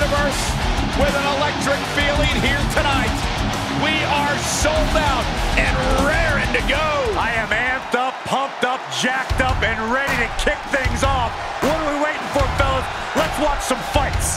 Universe with an electric feeling here tonight. We are sold out and raring to go. I am amped up, pumped up, jacked up, and ready to kick things off. What are we waiting for, fellas? Let's watch some fights.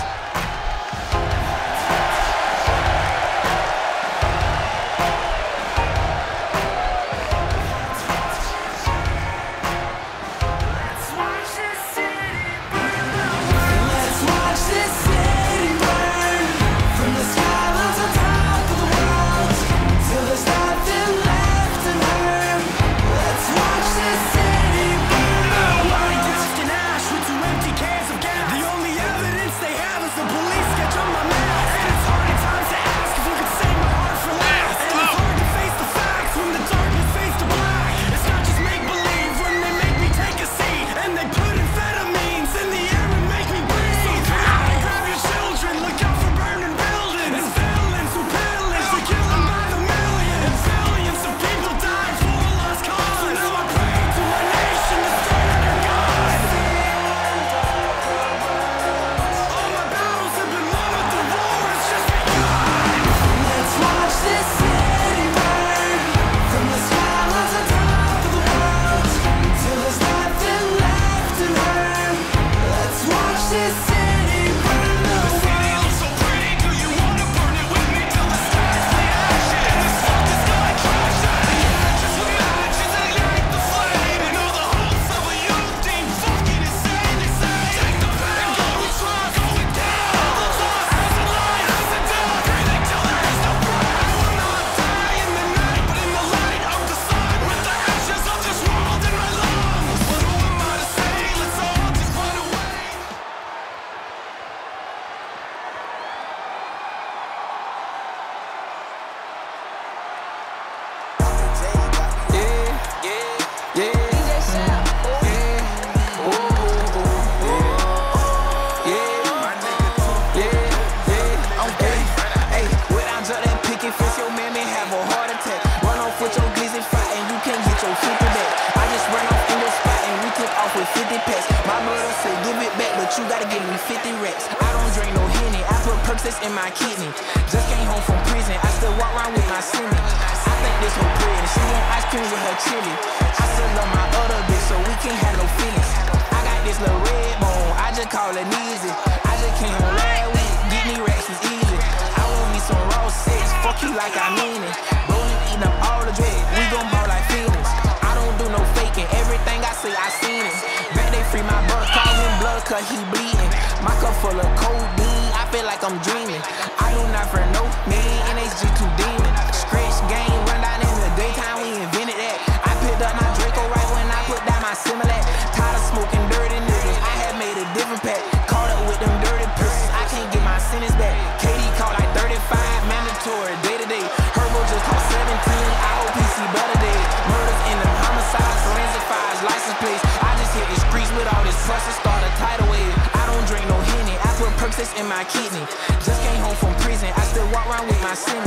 You gotta give me 50 racks. I don't drink no Henny, I put Percocets in my kidney. Just came home from prison, I still walk around with my semi. I think this whole pretty, she want ice cream with her chili. I still love my other bitch, so we can't have no feelings. I got this little red bone, I just call it easy. I just came home last week, get me racks is easy. I want me some raw sex, fuck you like I mean it. Rolling, eating up all the drugs, we gon' ball like feelings. I don't do no faking, everything I say I seen it. Bet they free my brother, call him blood cause he bleeding. My cup full of codeine, I feel like I'm dreaming. I do not for no man, NHG2 demon. Scratch game, run down in the daytime, we invented that. I picked up my Draco right when I put down my Similac. Tired of smoking dirty niggas, I had made a different pack. Caught up with them dirty pistols, I can't get my sentence back. KD caught like 35, mandatory, day to day. Herbo just caught 17, I hope he see better days. Murders in them homicides, forensic files, license plates. I just hit the streets with all this pressure, start a tidal wave. I don't drink no Henny, I put Percocets in my kidney. Just came home from prison, I still walk around with my semi.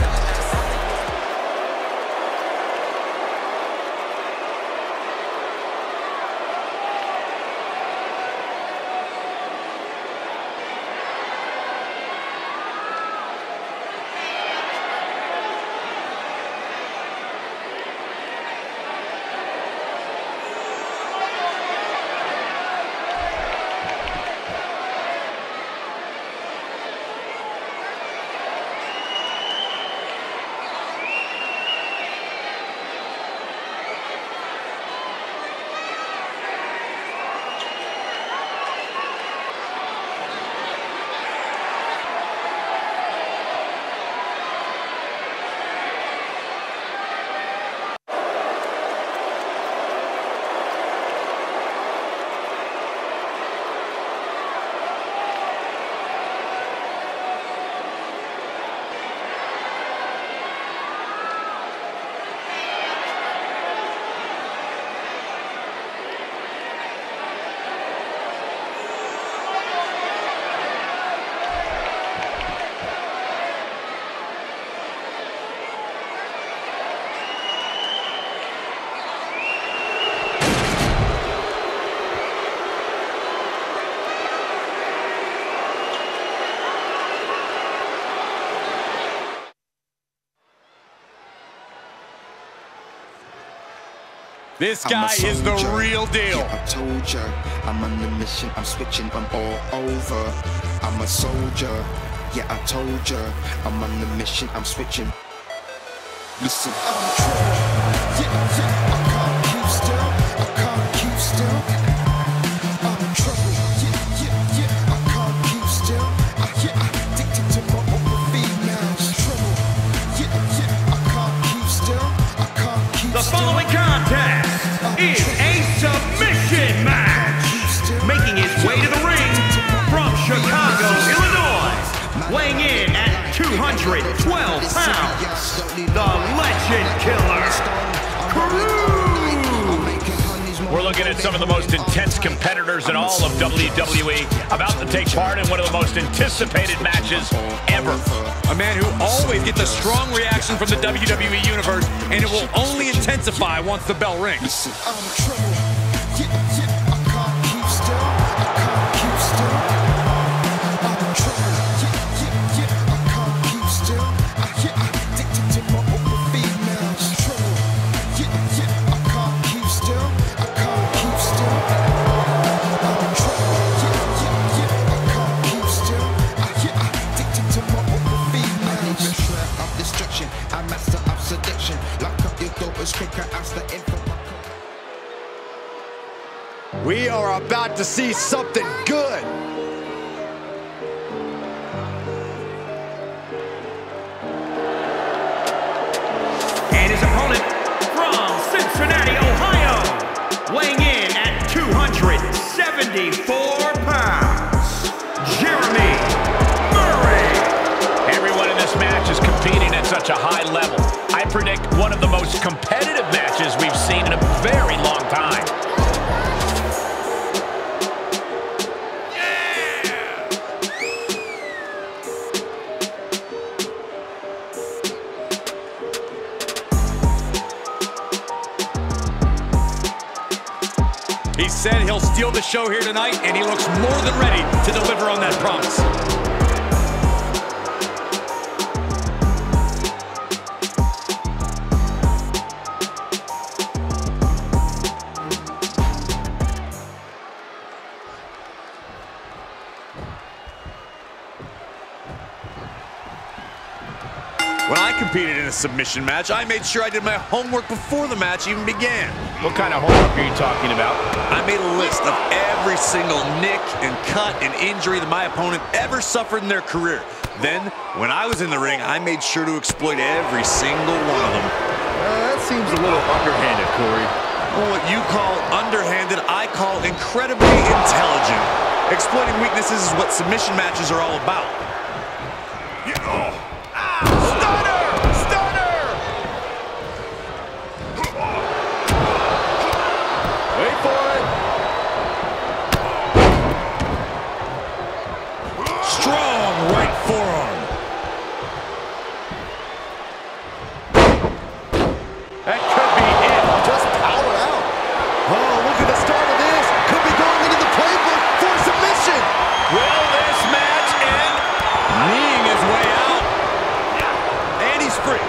This guy is the real deal. Yeah, I told ya, I'm on the mission, I'm switching, I'm all over. I'm a soldier. Yeah, I told ya, I'm on the mission, I'm switching. Listen, I'm trouble. Yeah, yeah, I can't keep still. I can't keep still. I'm in trouble. Yeah, yeah, yeah, I can't keep still. I'm addicted to my own females. Trouble. Yeah, yeah, I can't keep still. I can't keep still. The following contest is a submission match. Making his way to the ring from Chicago, Illinois, weighing in at 212 pounds, the Legend Killer, Crews. We're looking at some of the most intense competitors in all of WWE about to take part in one of the most anticipated matches ever. A man who always gets a strong reaction from the WWE Universe, and it will only intensify once the bell rings. Listen, I'm in trouble. Yeah, yeah, I can't keep still. I can't keep still. I'm in trouble. Yeah, yeah, yeah, I can't keep still. I'm addicted to my own females. Trouble. Yeah, yeah, I can't keep still. I can't keep still. I'm in trouble. Yeah, yeah, yeah, I can't keep still. I'm addicted to my own females. I'm master of destruction. I'm master of seduction. Lock up your doors quicker as the info. We are about to see something good. And his opponent from Cincinnati, Ohio, weighing in at 274 pounds, Jeremy Murray. Everyone in this match is competing at such a high level. I predict one of the most competitive matches we've seen in a very long time. He said he'll steal the show here tonight, and he looks more than ready to deliver on that promise. When I competed in a submission match, I made sure I did my homework before the match even began. What kind of homework are you talking about? I made a list of every single nick and cut and injury that my opponent ever suffered in their career. Then, when I was in the ring, I made sure to exploit every single one of them. That seems a little underhanded, Corey. Well, what you call underhanded, I call incredibly intelligent. Exploiting weaknesses is what submission matches are all about. That could be it. Just power out. Oh, look at the start of this. Could be going into the playbook for submission. Will this match end? Kneeing his way out. And he's free.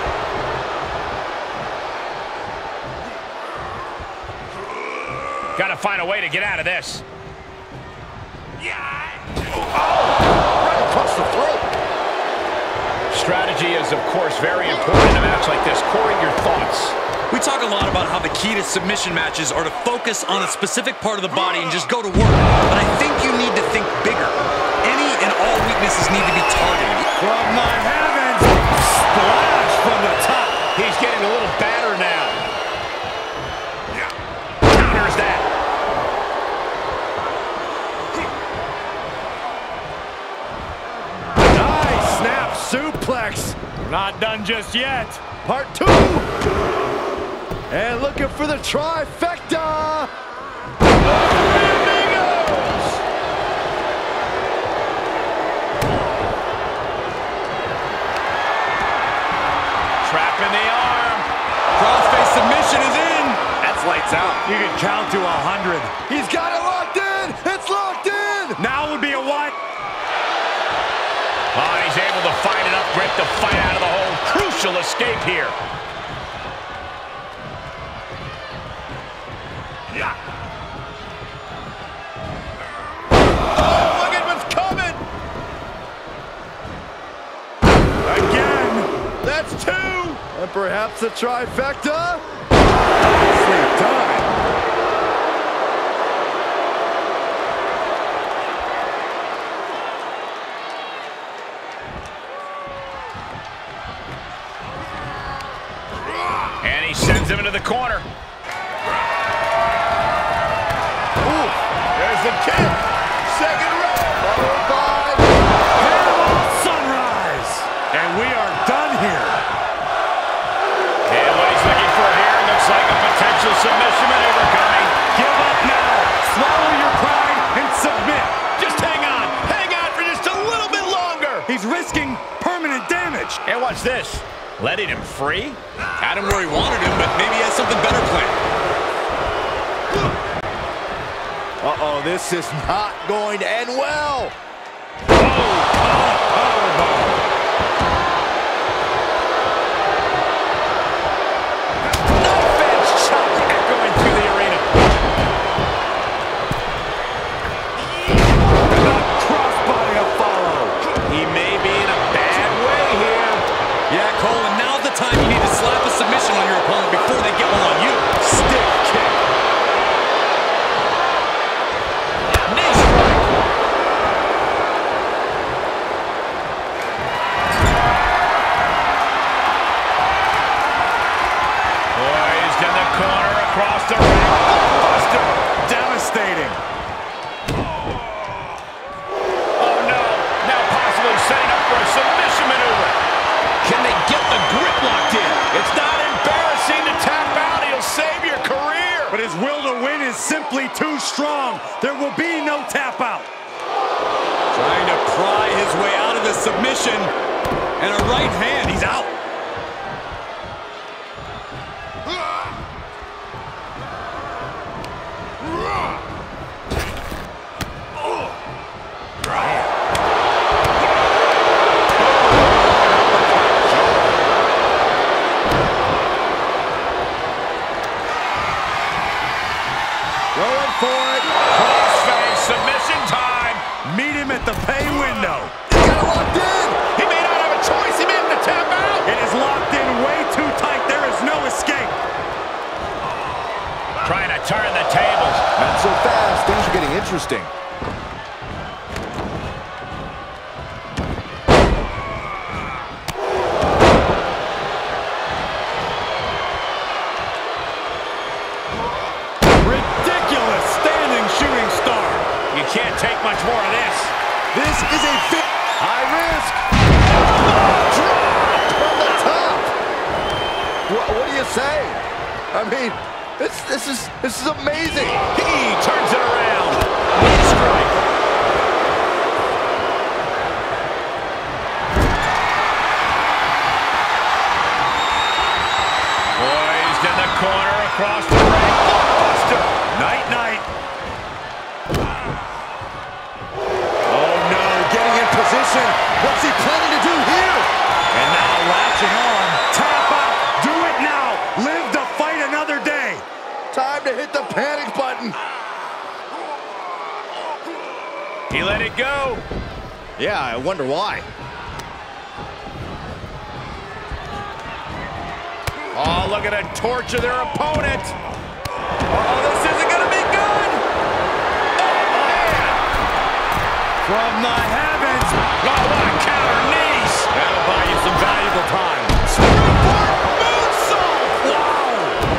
Got to find a way to get out of this. Right across the throat. Strategy is, of course, very important in a match like this. Corey, your thoughts? We talk a lot about how the key to submission matches are to focus on a specific part of the body and just go to work. But I think you need to think bigger. Any and all weaknesses need to be targeted. From my heavens! Splash from the top. He's getting a little battered now. Counters that. Nice snap suplex. Not done just yet. Part 2. And looking for the trifecta. Trapping the arm. Crossface submission is in. That's lights out. You can count to 100. He's got it locked in. It's locked in. Now would be a what? Oh, he's able to find enough grip to fight out of the hole. Crucial escape here. And perhaps a trifecta? Nicely done. And he sends him into the corner. Ooh, there's the kick. Second row. Followed by Panama Sunrise. and we are done here. And what he's looking for here looks like a potential submission maneuver coming. Give up now. Swallow your pride and submit. Just hang on for just a little bit longer. He's risking permanent damage. And watch this. Letting him free? Had him where he wanted him, but maybe he has something better planned. Uh-oh, this is not going to end well. Offense shot echoing through the arena. The crossbody to follow. He may be in a bad way here. Yeah, Cole, and now's the time you need to slap a submission on your opponent before they get one on you. Stiff kick. Knee strike. Poised in the corner across the ring. Buster. Devastating. Oh no. Now possibly setting up for a submission maneuver. Can they get the grip locked in? It's not embarrassing to tap out. He'll save your career. But his will to win is simply too strong. There will be no tap out. Trying to pry his way out of the submission. And a right hand, he's out. Going for it. Crossface submission time. Meet him at the pay window. He's got it locked in. He may not have a choice. He may have to tap out. It is locked in way too tight. There is no escape. Trying to turn the tables. Not so fast. Things are getting interesting. Ridiculous standing shooting star. You can't take much more of this. This is a high risk. Drop from the top. What do you say? I mean, this is amazing. He turns it around. Knee strike. Poised in the corner across the ring. Buster. Night, night. Oh no, getting in position. What's he planning to do here? And now latching on. Tap out. Do it now. Live to fight another day. Time to hit the panic button. He let it go. Yeah, I wonder why. Oh, look at it torture their opponent. Oh, this isn't going to be good. Oh, man. From the heavens. Oh, what a counter knees. That'll buy you some valuable time. Springboard moonsault. Wow.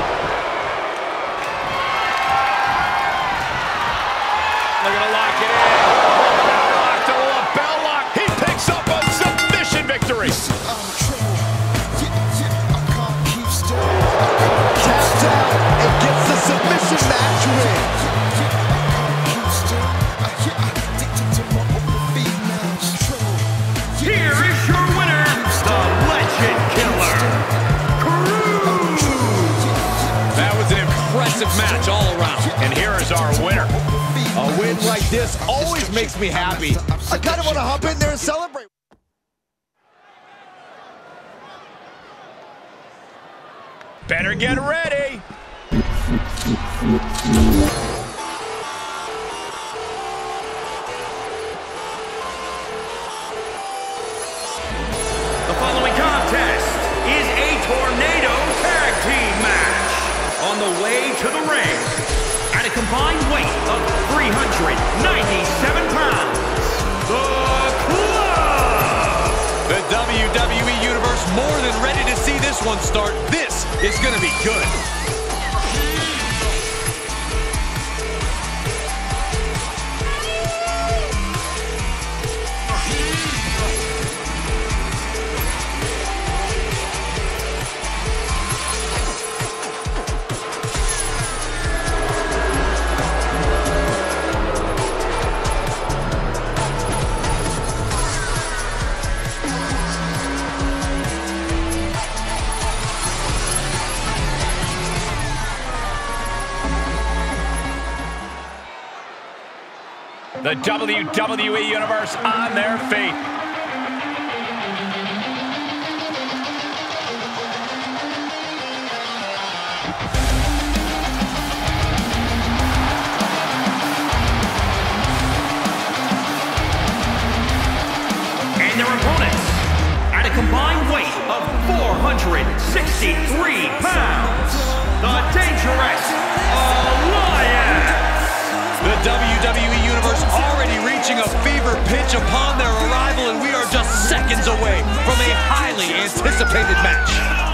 They're going to lock it in. Now locked to a bell lock. He picks up a submission victory. I'm in trouble. Yeah, I can't keep still. Taps out and gets the submission match win. I can't keep still. I'm addicted to my own females. Trouble. Here is your winner, the Legend Killer, That was an impressive match all around. And here is our winner. A win like this always makes me happy. I kind of want to hop in there and celebrate. Better get ready. The following contest is a combined weight of 397 pounds, The Club! The WWE Universe more than ready to see this one start. This is going to be good. The WWE Universe on their feet. And their opponents, at a combined weight of 463 pounds, the Dangerous Alliance! The WWE Universe already reaching a fever pitch upon their arrival, and we are just seconds away from a highly anticipated match.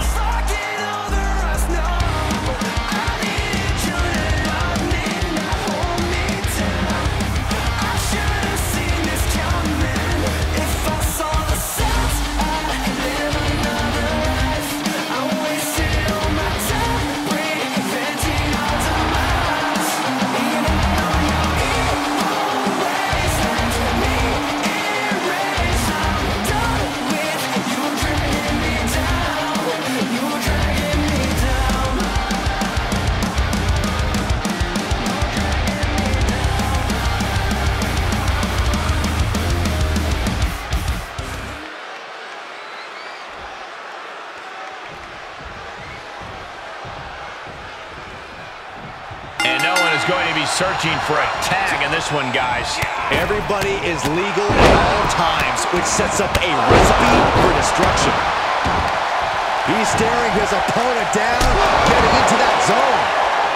And no one is going to be searching for a tag in this one, guys. Everybody is legal at all times, which sets up a recipe for destruction. He's staring his opponent down, getting into that zone.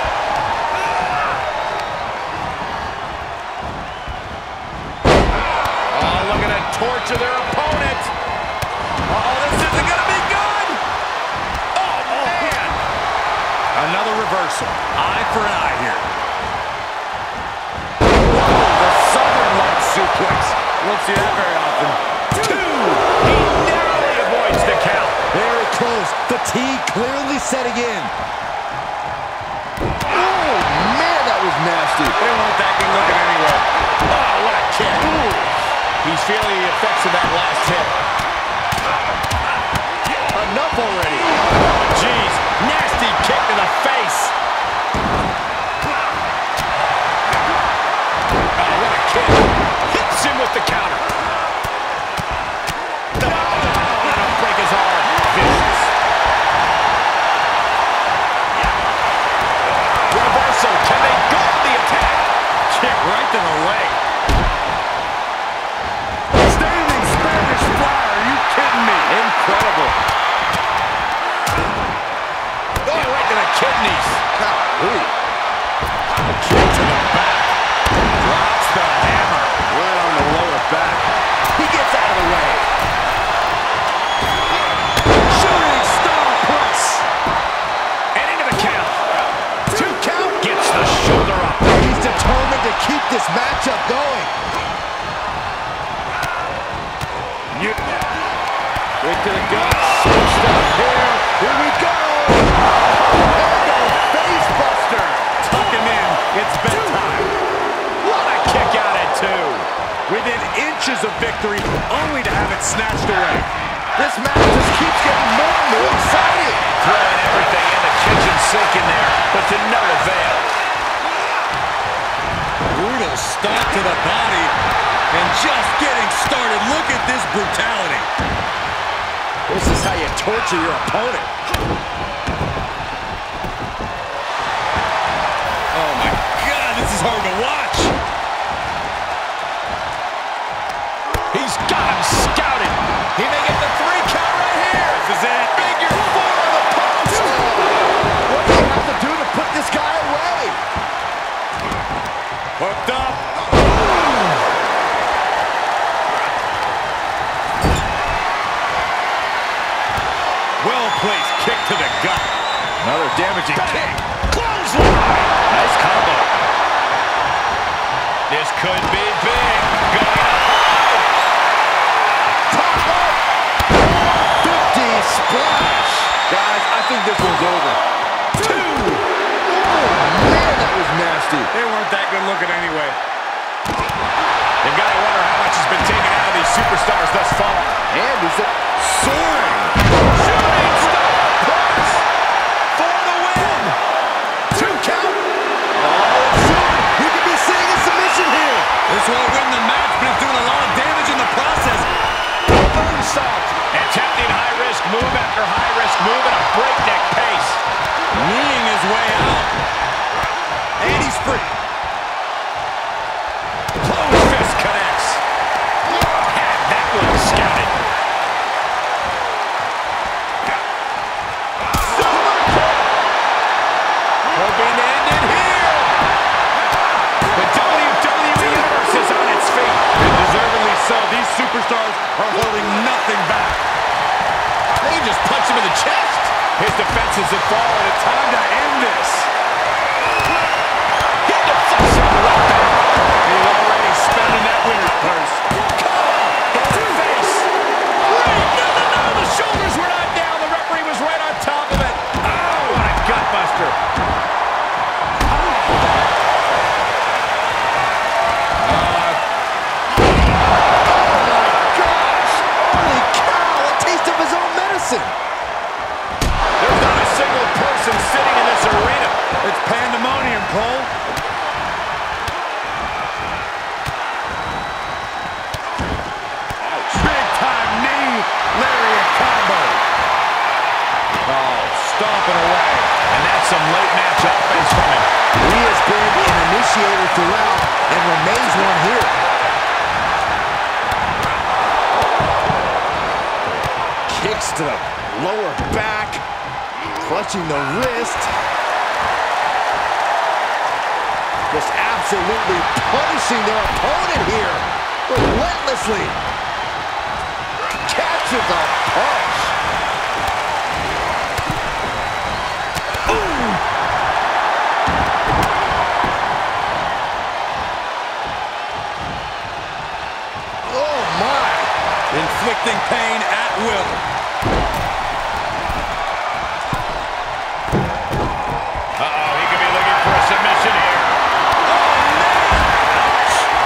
Oh, looking to torture their opponent. Oh, this isn't going to be good. Oh, man. Another reversal. Eye for an eye here. The Southern Light suplex. Won't see that very often. 2. He narrowly avoids the count. Very close. Fatigue clearly setting in. Oh, man, that was nasty. They don't want that thing looking anywhere. Oh, what a kick. Ooh. He's feeling the effects of that last hit. Enough already. Jeez, nasty kick to the face. Oh, what a kick. Hits him with the counter. No, that'll break his arm. Vicious. Reversal. Can they guard the attack? Kick right to the leg. Standing Spanish Fly. Are you kidding me? Incredible. Oh, right to the kidneys. Golly. Kick to the back. Drops the hammer. Right on the lower back. He gets out of the way. Shooting star press. And into the count. 2 count. Gets the shoulder up. He's determined to keep this matchup going. Right to the gut. Switched up here. Here we go. Face buster. Tuck him in. It's bedtime. What a kick out at 2. Within inches of victory, only to have it snatched away. This match just keeps getting more and more exciting. Throwing everything in the kitchen sink in there, but to no avail. Brutal stop to the body, and just getting started. Look at this brutality. This is how you torture your opponent. Oh my God, this is hard to watch. He's got him scouted. He may get the 3 count right here. This is it. Figure 4 on the post. What do you have to do to put this guy away? gut. Another damaging kick. Clothesline. Nice combo. This could be big. Going up. Top rope. 50 splash. Guys, I think this one's over. 2. Oh, man, that was nasty. They weren't that good looking anyway. You've got to wonder how much has been taken out of these superstars thus far. And is it Soaring. Shooting star press for the win. 2 count. Oh, soon we could be seeing a submission here. This won't win the match, but it's doing a lot of damage in the process. Moonsault. Attempting high-risk move after high-risk move at a breakneck pace. Kneeing his way out. And he's free. Close fist connects. Had that one scouted. Hoping to end it here. The WWE Universe is on its feet. And deservedly so. These superstars are holding nothing back. They can just punch him in the chest. His defenses have fallen. It's time to end this. He deflects him right back. He's already spending that winner's purse. Come on, face. Right. No. The shoulders were not down. The referee was right on top of it. Oh, what a gutbuster. There's not a single person sitting in this arena. It's pandemonium, Cole. Big-time knee lariat combo. Oh, stomping away. And that's some late-match offense from him. He has been an initiator throughout and remains one here. Kicks to the lower back, clutching the wrist. Just absolutely punishing their opponent here, relentlessly. Catches a punch. Ooh. Oh my! Inflicting pain at will. Uh-oh, he could be looking for a submission here. Oh, man!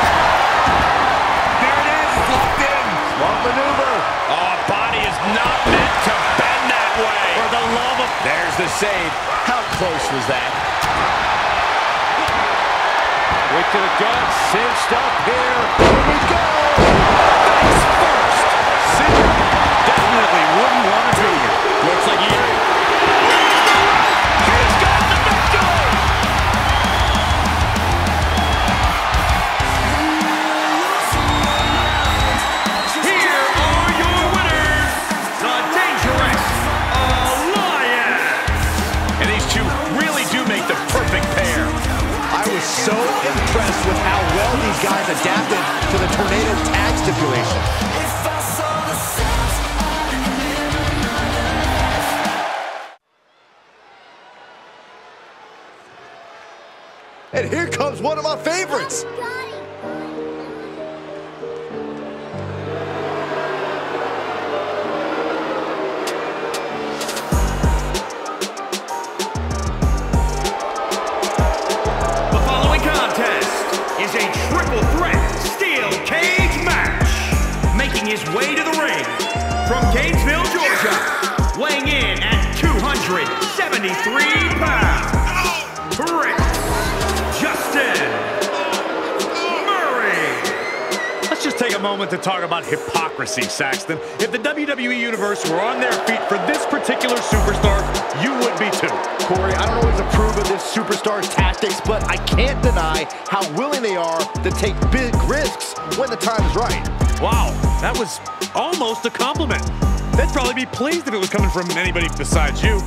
There it is, it's locked in. Smart maneuver. Oh, body is not meant to bend that way. For the love of... There's the save. How close was that? Quick to the gut, cinched up here. Here we go. Face first. Cinched. Definitely wouldn't want to be here. Looks like he... He's got the victory. Here are your winners, the Dangerous Alliance. And these two really do make the perfect pair. I was so impressed with how well these guys adapted to the Tornado tag stipulation. And here comes one of my favorites. The following contest is a triple threat steel cage match. Making his way to the ring from Gainesville, Georgia, weighing in at 273 pounds, Rick Justin Murray. Let's just take a moment to talk about hypocrisy, Saxton. If the WWE Universe were on their feet for this particular superstar, you would be too. Corey, I don't always approve of this superstar's tactics, but I can't deny how willing they are to take big risks when the time is right. Wow, that was almost a compliment. They'd probably be pleased if it was coming from anybody besides you.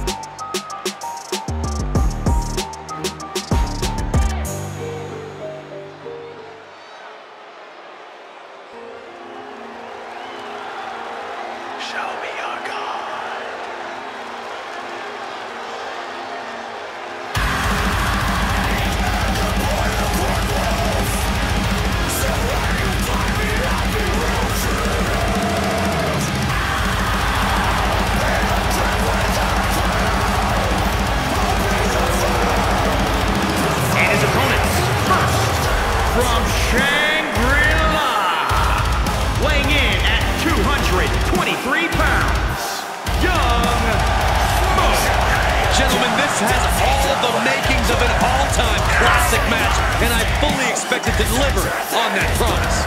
Show me your God. This has all the makings of an all-time classic match, and I fully expect it to deliver on that promise.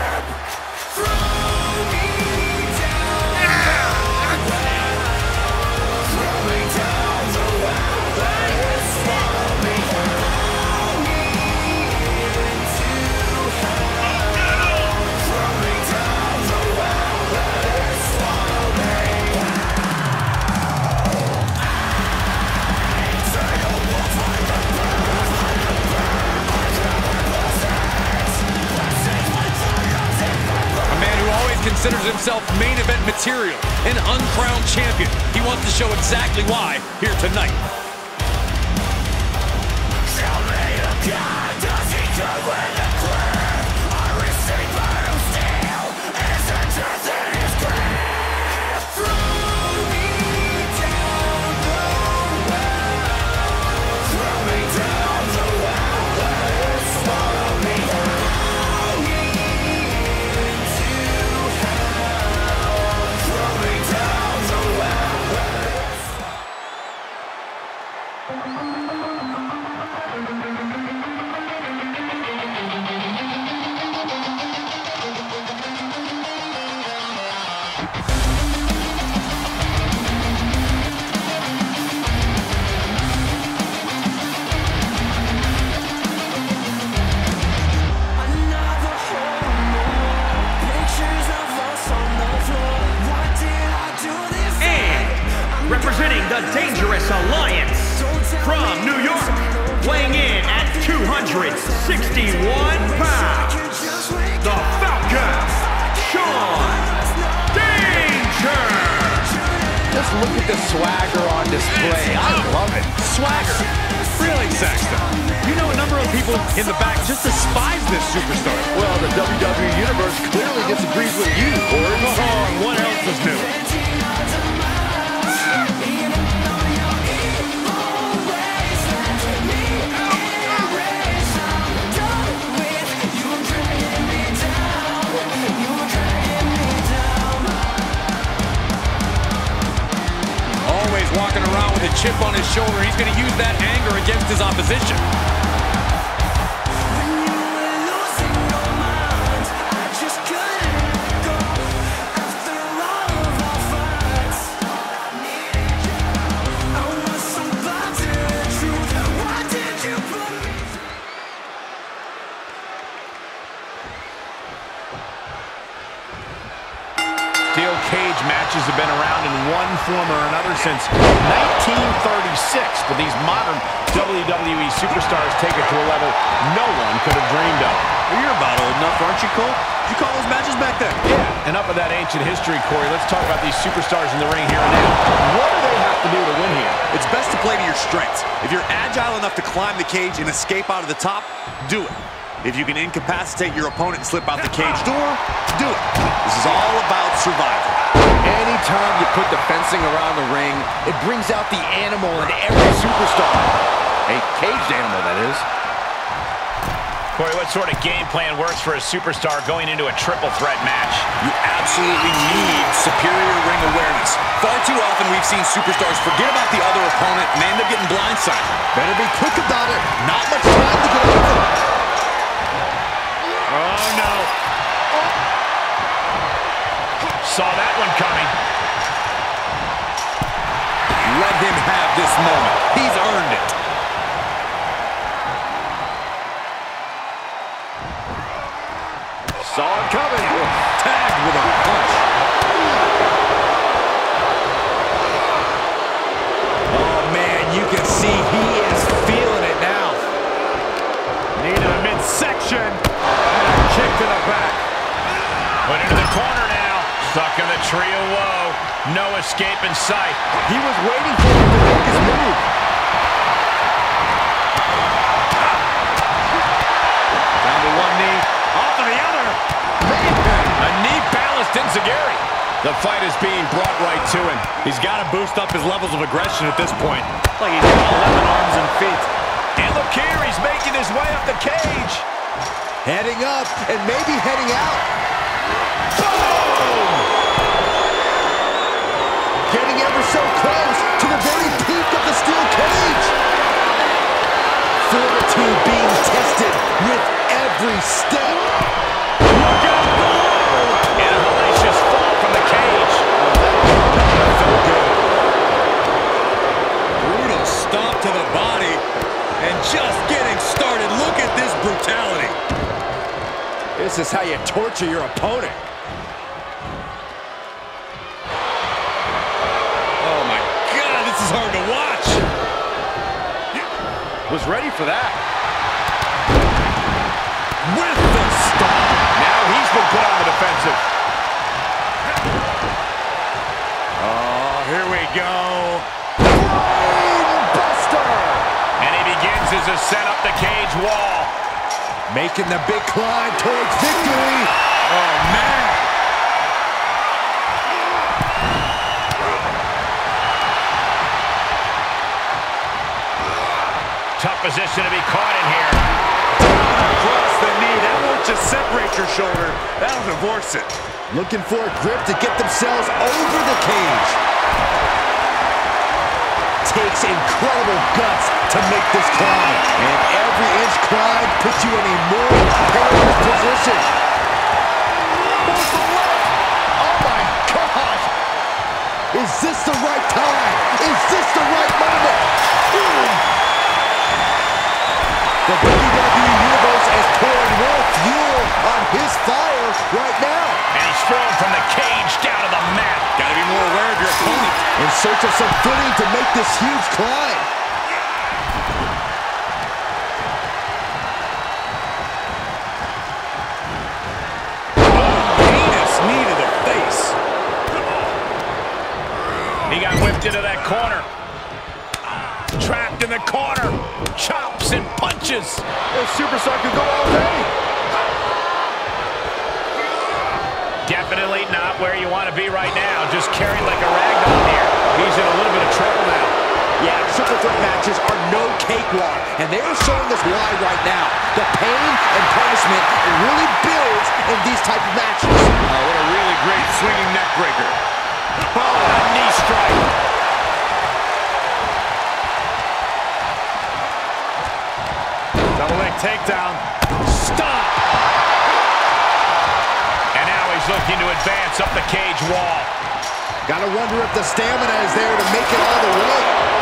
Considers himself main event material, an uncrowned champion. He wants to show exactly why here tonight. Representing the Dangerous Alliance, from New York, weighing in at 261 pounds, the Falcon, Shawn Danger! Just look at the swagger on display. I love it. Swagger. Really, Saxton? You know a number of people in the back just despise this superstar. Well, the WWE Universe clearly disagrees with you, Corey. Oh, what else is new? Walking around with a chip on his shoulder. He's going to use that anger against his opposition. Steel cage matches have been around in one form or another since 1936, but these modern WWE superstars take it to a level no one could have dreamed of. Well, you're about old enough, aren't you, Cole? Did you call those matches back then? Yeah, and up with that ancient history, Corey, let's talk about these superstars in the ring here and now. What do they have to do to win here? It's best to play to your strengths. If you're agile enough to climb the cage and escape out of the top, do it. If you can incapacitate your opponent and slip out the cage door, do it. This is all about survival. Anytime you put the fencing around the ring, it brings out the animal in every superstar. A caged animal, that is. Corey, what sort of game plan works for a superstar going into a triple threat match? You absolutely need superior ring awareness. Far too often we've seen superstars forget about the other opponent and end up getting blindsided. Better be quick about it. Not much time to get over. Oh, no. Saw that one coming. Let him have this moment. He's earned it. Saw it coming. Tagged with a punch. Oh, man, you can see he is feeling it now. Knee to the midsection. And a kick to the back. Put into the corner now. Stuck in the tree of woe. No escape in sight. He was waiting for him to make his move. Down to one knee. Off to the other. A knee balanced Enziguri. The fight is being brought right to him. He's got to boost up his levels of aggression at this point. Like he's got 11 arms and feet. And look here, he's making his way up the cage. Heading up and maybe heading out. Boom! Getting ever so close to the very peak of the steel cage. every step. Look out below! And a hellacious fall from the cage. That felt good. Brutal stomp to the body. And just getting started. Look at this brutality. This is how you torture your opponent. Oh my God, this is hard to watch. Was ready for that. With the stomp. Now he's been put on the defensive. Oh, here we go. Buster! And he begins his ascent up the cage wall. Making the big climb towards victory. Oh, man. Tough position to be caught in here. Across the knee. That won't just separate your shoulder. That'll divorce it. Looking for a grip to get themselves over the cage. Takes incredible guts to make this climb. And every inch climb puts you in a more perilous position. Oh my God! Is this the right time? Is this the right moment? The WWE Universe is pouring more fuel on his fire right now. And he's thrown from the cage down to the mat. Gotta be more aware of your opponent. In search of some footing to make this huge climb. Heinous knee to the face. He got whipped into that corner. Trapped in the corner. Chops and punches. This superstar could go all day. Definitely not where you want to be right now. Just carried like a rag doll here. He's in a little bit of trouble now. Yeah, triple threat matches are no cakewalk, and they are showing us why right now. The pain and punishment really builds in these type of matches. What a really great swinging neck breaker. Oh, a knee strike. Double leg takedown. Stop. And now he's looking to advance up the cage wall. Gotta wonder if the stamina is there to make it all the way.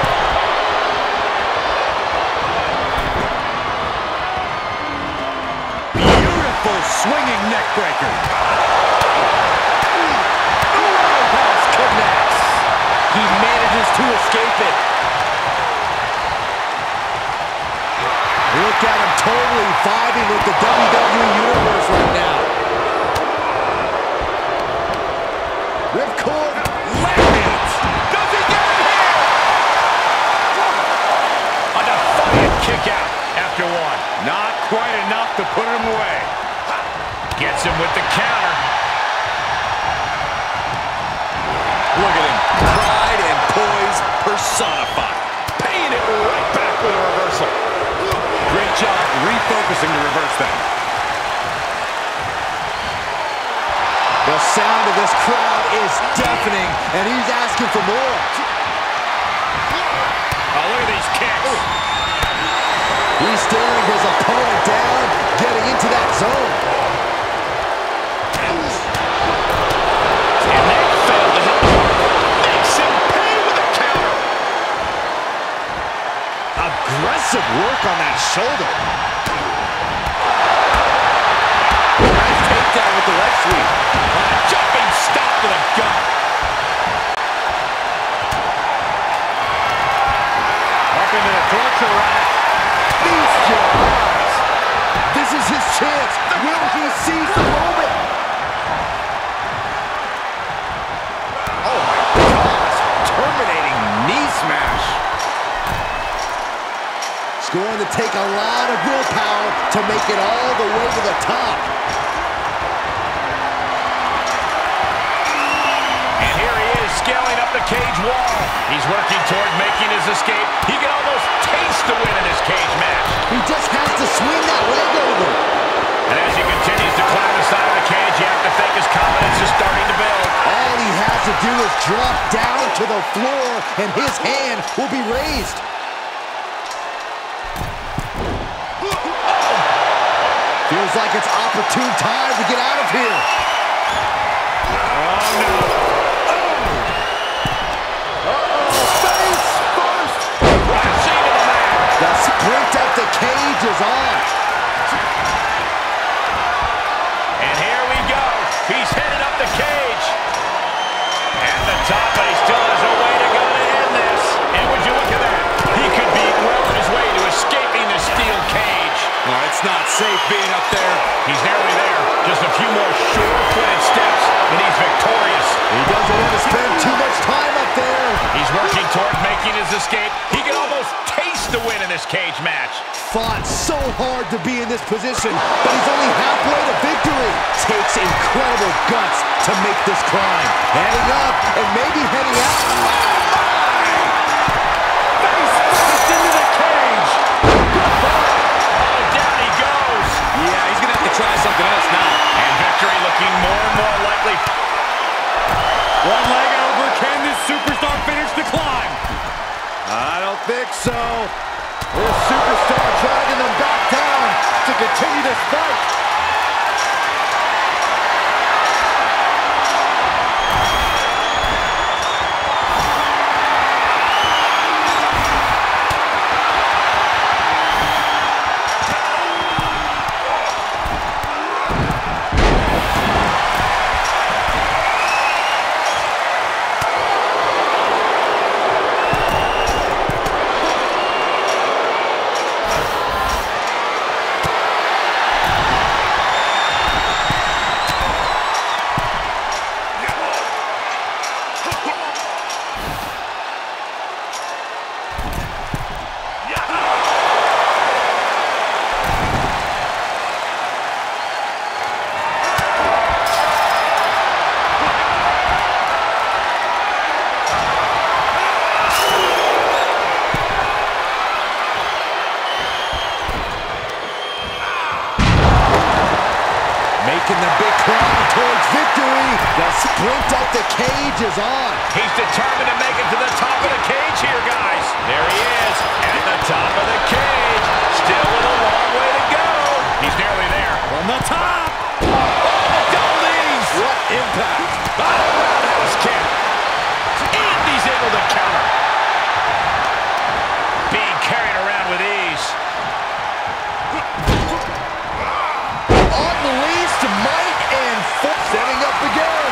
Beautiful swinging neck breaker. Roundhouse connects. He manages to escape it. Look at him totally vibing with the WWE Universe right now. Ripcord. Lariat. Does he get it here? A defiant kick out after one. Not quite enough to put him away. Gets him with the counter. Look at him. Pride and poise personified. Paying it right back with a reversal. Great job refocusing to reverse that. The sound of this crowd is deafening, and he's asking for more. Oh, look at these kicks. He's staring his opponent down, getting into that zone. And they failed to help him. Makes him pay with a counter. Aggressive work on that shoulder. Nice takedown with the leg sweep. Jumping stop to the gut. Up into the torture rack. Feast your eyes. This is his chance. Will he seize the moment? Oh my gosh. Terminating knee smash. It's going to take a lot of willpower to make it all the way to the top. And here he is scaling up the cage wall. He's working toward making his escape. He can almost taste the win in this cage match. He just has to swing that leg over. And as he continues to climb the side of the cage, you have to think his confidence is starting to build. All he has to do is drop down to the floor, and his hand will be raised. Feels like it's opportune time to get out of here. Oh, no. Face first. Crashing to the mat. The sprint up the cage is on. And here we go. He's headed up the cage. At the top, but he still has a way to go to end this. And would you look at that? He could be well on his way to escaping the steel cage. Oh, it's not safe being up there. He's nearly there. Just a few more sure-footed steps, and he's victorious. He doesn't want to spend too much time up there. He's working toward making his escape. He can almost taste the win in this cage match. Fought so hard to be in this position, but he's only halfway to victory. Takes incredible guts to make this climb. Heading up and maybe heading out. Face first into the cage. Oh, down he goes. Yeah, he's going to have to try something else now. And victory looking more and more likely. One leg over. Can this superstar finish the climb? I don't think so. This superstar dragging them back down to continue this fight. Making the big climb towards victory. The sprint up the cage is on. He's determined to make it to the top of the cage here, guys. There he is, at the top of the cage. Still with a long way to go. He's nearly there. From the top. Oh, double knees. What impact. Oh, roundhouse kick. And he's able to counter. Being carried around with ease. Unleashed might and force. Setting up again.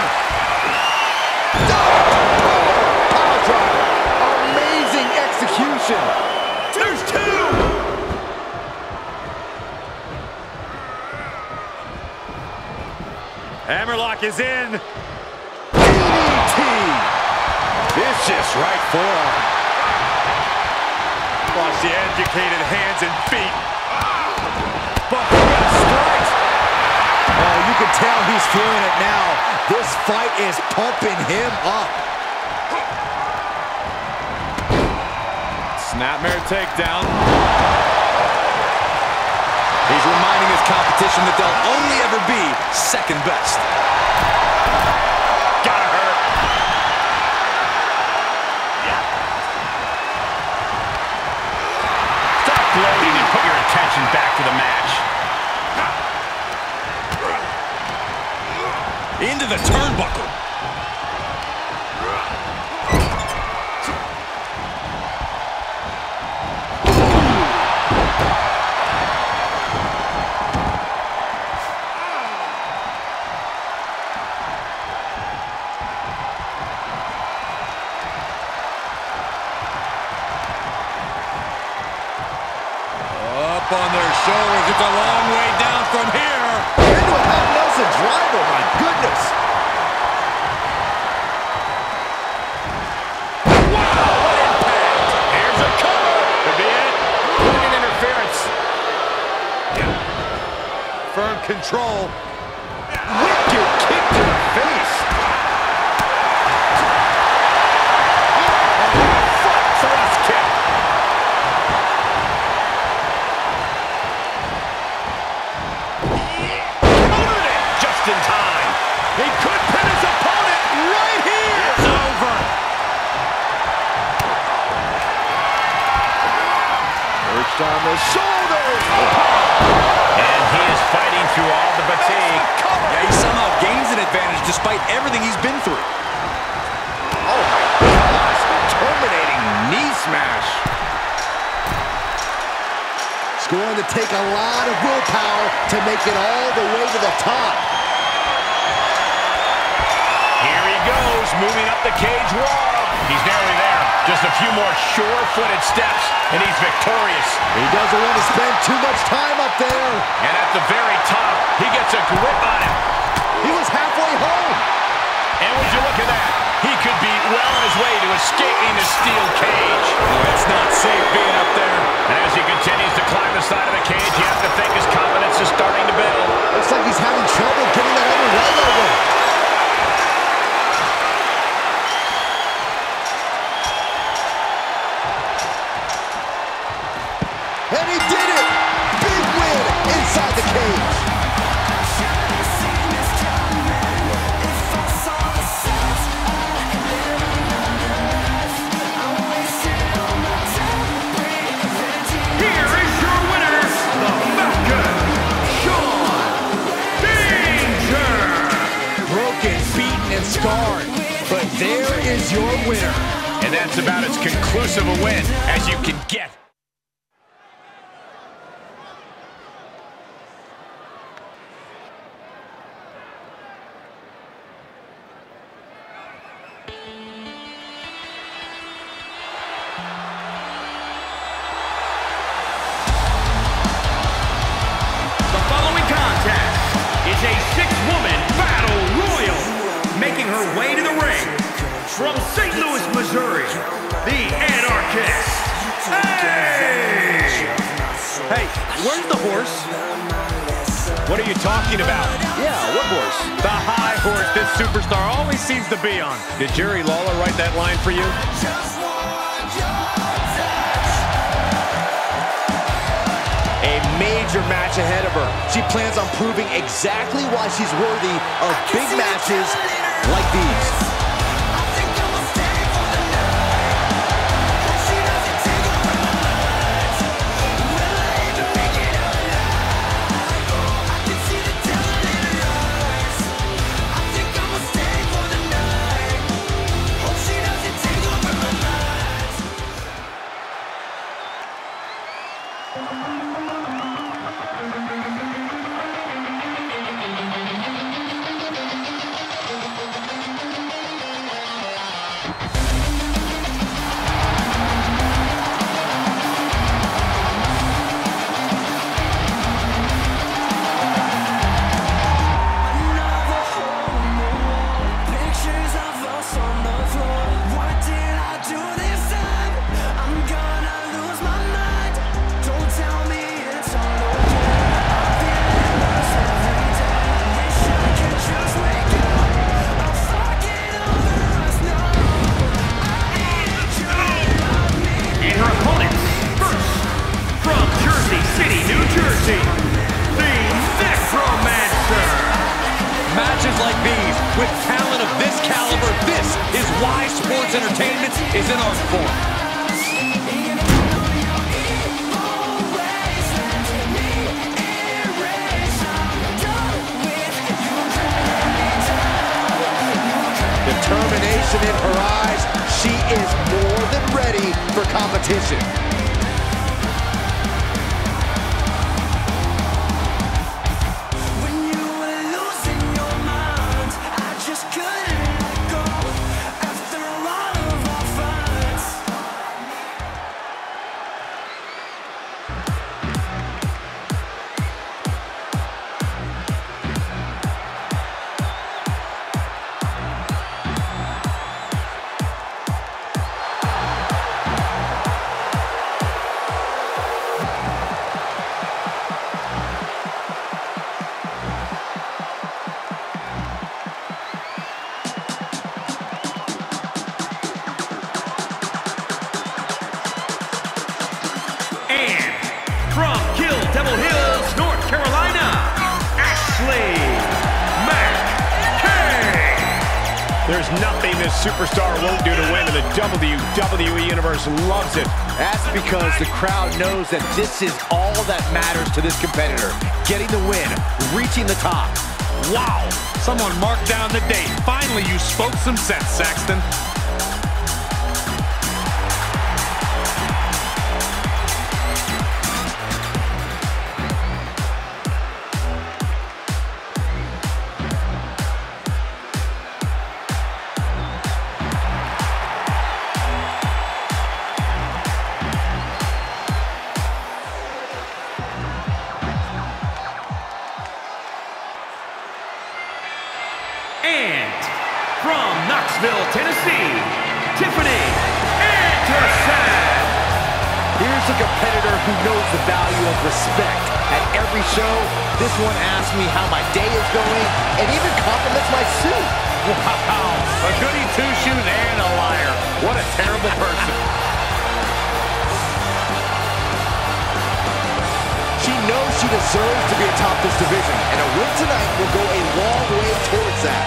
Power driver. Amazing execution. There's two. Hammerlock is in. DDT. Vicious right forearm. Watch the educated hands and feet. Bumping up strikes. Oh, you can tell he's feeling it now. This fight is pumping him up. Snapmare takedown. He's reminding his competition that they'll only ever be second best. Gotta hurt. Stop gloating and put your attention back to the match. Into the turnbuckle. Up on their shoulders. It's a long way down from here. Into a half Nelson driver, my goodness. Wow, what impact! Here's a cover. Could be it. Put in interference. Firm control. Wicked kick to the face. Front thrust kick. Countered it just in time. He could pin his opponent right here. It's over. Perched on the shoulders. And he is fighting through all the fatigue. Yeah, he somehow gains an advantage despite everything he's been through. Oh my gosh, terminating knee smash. It's going to take a lot of willpower to make it all the way to the top. Here he goes, moving up the cage wall. He's nearly there. Just a few more sure-footed steps, and he's victorious. He doesn't want to spend too much time up there. And at the very top, he gets a grip on him. He was halfway home. And would you look at that? He could be well on his way to escaping the steel cage. Oh, it's not safe being up there. And as he continues to climb the side of the cage, you have to think his confidence is starting to build. Looks like he's having trouble getting that other leg over. And he did it! Big win inside the cage. Here is your winner, the Falcon, Shawn Danger. Broken, beaten, and scarred. But there is your winner. And that's about as conclusive a win as you can get. A six-woman battle royal, making her way to the ring from St. Louis, Missouri, the Anarchist. Hey, where's the horse? What are you talking about? Yeah, what horse? The high horse this superstar always seems to be on. Did Jerry Lawler write that line for you? A major match ahead of her. She plans on proving exactly why she's worthy of big matches like these. With talent of this caliber, this is why sports entertainment is an art form. Determination in her eyes. She is more than ready for competition. nothing this superstar won't do to win, and the WWE Universe loves it. That's because the crowd knows that this is all that matters to this competitor. Getting the win, reaching the top. Wow! Someone marked down the date. Finally, you spoke some sense, Saxton. And from Knoxville, Tennessee, Tiffany Anderson. Here's a competitor who knows the value of respect. At every show, this one asks me how my day is going and even compliments my suit. Wow! A goody two-shoes and a liar. What a terrible person. She knows she deserves to be atop this division, and a win tonight will go a long way towards that.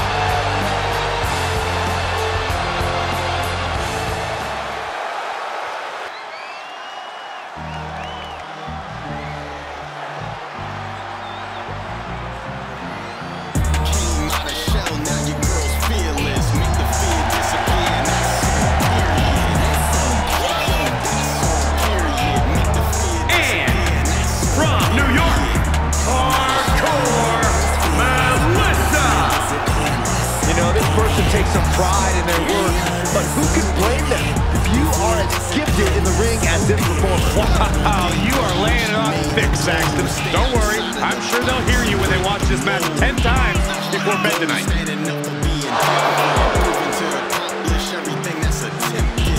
Came out of shell, now your girl's fearless. Make the fear disappear, that's so period. Period. Make the fear And from New York, Hardcore Melissa. You know, this person takes some pride in their work, but who can blame them if you are as gifted in the ring as this performer? Wow, you are laying it on thick, Saxton. Don't worry, I'm sure they'll hear you when they watch this match 10 times before bed tonight. enough for being moving to accomplish everything that's attempted.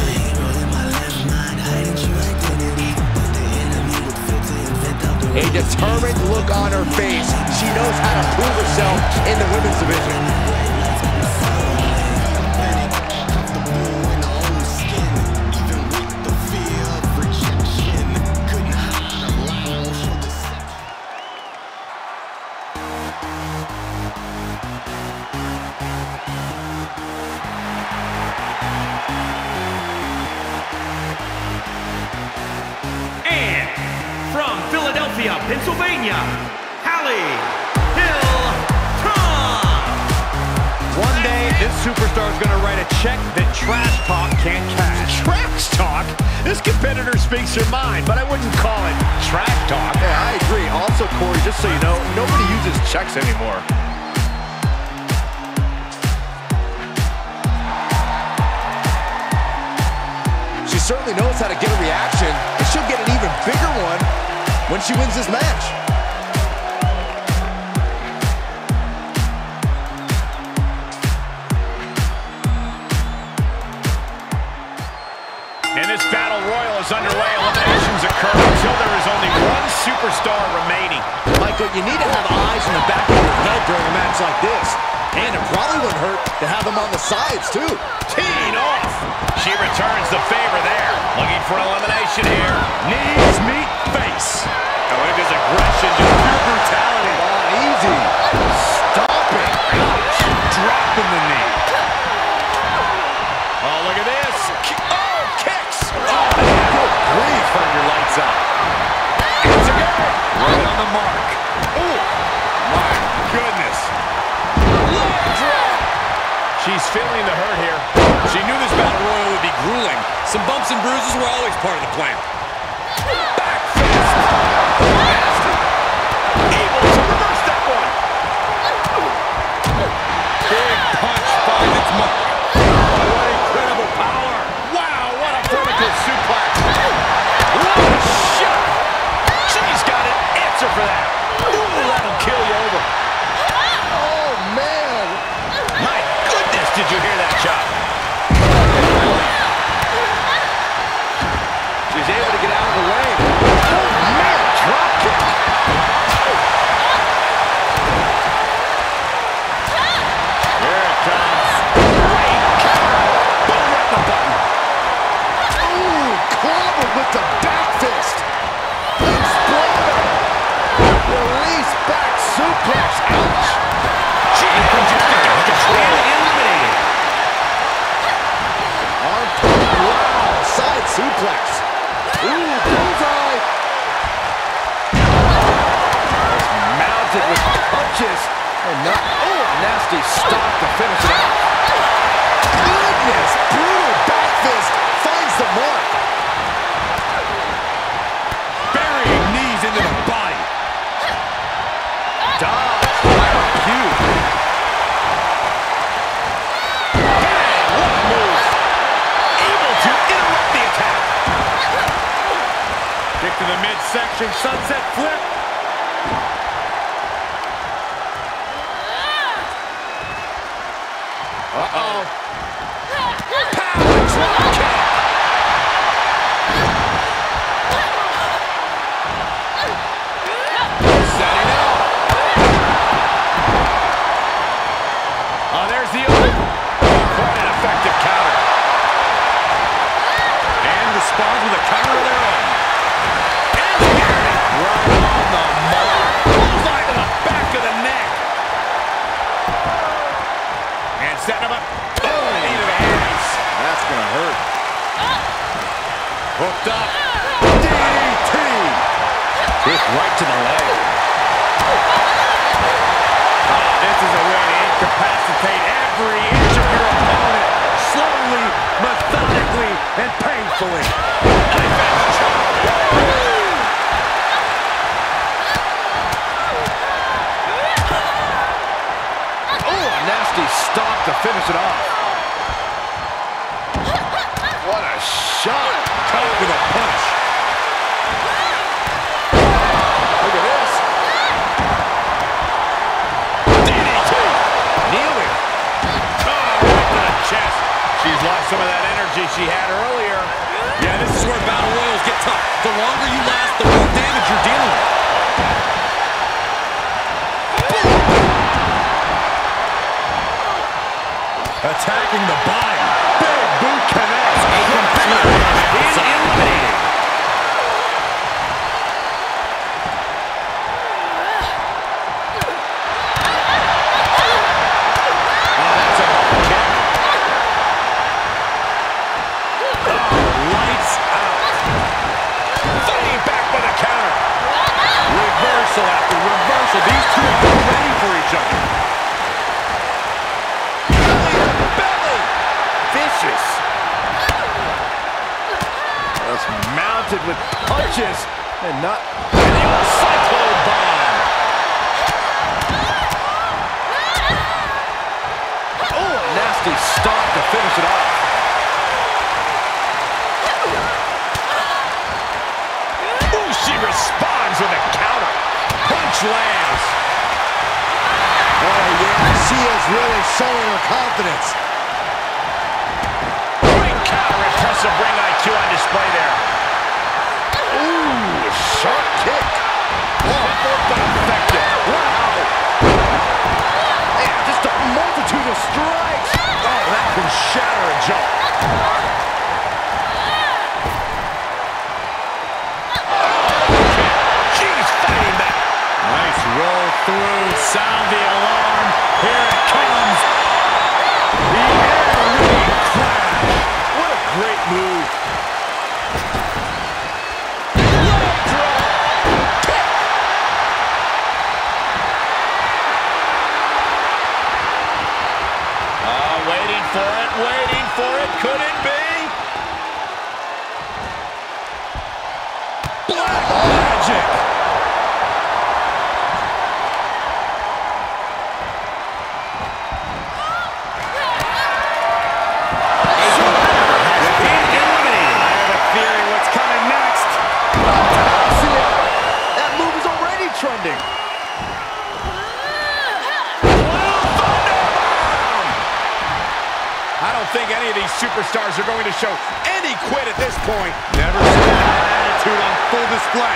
A determined look on her face. She knows how to prove herself in the women's division. And from Philadelphia, Pennsylvania, Hallie Hilton. One day, this superstar is going to write a check that Trash Talk can't cash. Trash Talk? This competitor speaks her mind, but I wouldn't call it Trash Talk. Yeah, I agree. Also, Corey, just so you know, nobody uses checks anymore. She certainly knows how to get a reaction, and she'll get an even bigger one when she wins this match. And this battle royal is underway. Eliminations occur until there is only one superstar remaining. Michael, you need to have eyes in the back of your head during a match like this. And it probably wouldn't hurt to have them on the sides, too. Teeing off. She returns the favor there. Looking for elimination here. Knees meet face. Oh, look at his aggression, just pure brutality. Oh, easy. Stomping. Ouch. Dropping the knee. Oh, look at this. Oh, kicks. Oh, good grief. Turn your lights out. It's a go. Right on the mark. Oh, my goodness. Leg drop. She's feeling the hurt here. She knew this battle royal would be grueling. Some bumps and bruises were always part of the plan. Back fist. Nasty. Able to reverse that one. Big punch finds its mark. What incredible power. Wow, what a vertical suplex. What a shot. She's got an answer for that. Ooh, that'll kill you over. Oh, man. My goodness, did you hear that shot? She's able to get out of the way. Oh, man. Drop kick. Here it comes. Great counter. Boom at the button. Ooh, clobbered with the back fist. Exploded. Release back suplex. Ouch. She just got eliminated. Nasty stop to finish it off. Goodness, brutal back fist finds the mark. Burying knees into the body. Dodge, cute. Bang, what a move. Able to interrupt the attack. Kick to the midsection, sunset flip. Uh-oh. Power drop kick. Setting up. Oh, there's the open. Quite an effective counter. And responds with a counter of their own. And Gary right on the mark. Bullseye to the back of the neck. And setting him up. Oh, knee to the hands. That's gonna hurt. Hooked up. DDT. Kick right to the leg. This is a way to incapacitate every inch of your opponent. Slowly, methodically, and painfully. Knife edge chop. Oh, a nasty stop to finish it off. What a shot. Caught with a punch. Look at this. DDT. Kneeling. Oh, right to the chest. She's lost some of that energy she had earlier. Yeah, this is where battle royals get tough. The longer you last, the more damage you're dealing with. Attacking the body. Big boot connects. A competitor is eliminated. Oh, that's a hard kick. Oh, lights out. Fighting back with a counter. Reversal after reversal. These two are ready for each other. Vicious. That's mounted with punches and not. And the old cyclone bomb. Oh, a nasty stop to finish it off. Ooh, she responds with a counter. Punch lands. Oh, yeah, she is really showing her confidence. Great counter. Impressive ring IQ on display there. Ooh, sharp kick. Simple but effective. Wow. Man, just a multitude of strikes. Oh, that can shatter a jaw. She's fighting back. Nice roll through. Sound the alarm. Here it comes. The air raid crash. What a great move. Leg drop. Kick. Waiting for it. Waiting for it. Could it be? Black Magic. That move is already trending. I don't think any of these superstars are going to show any quit at this point. Never seen that attitude on full display.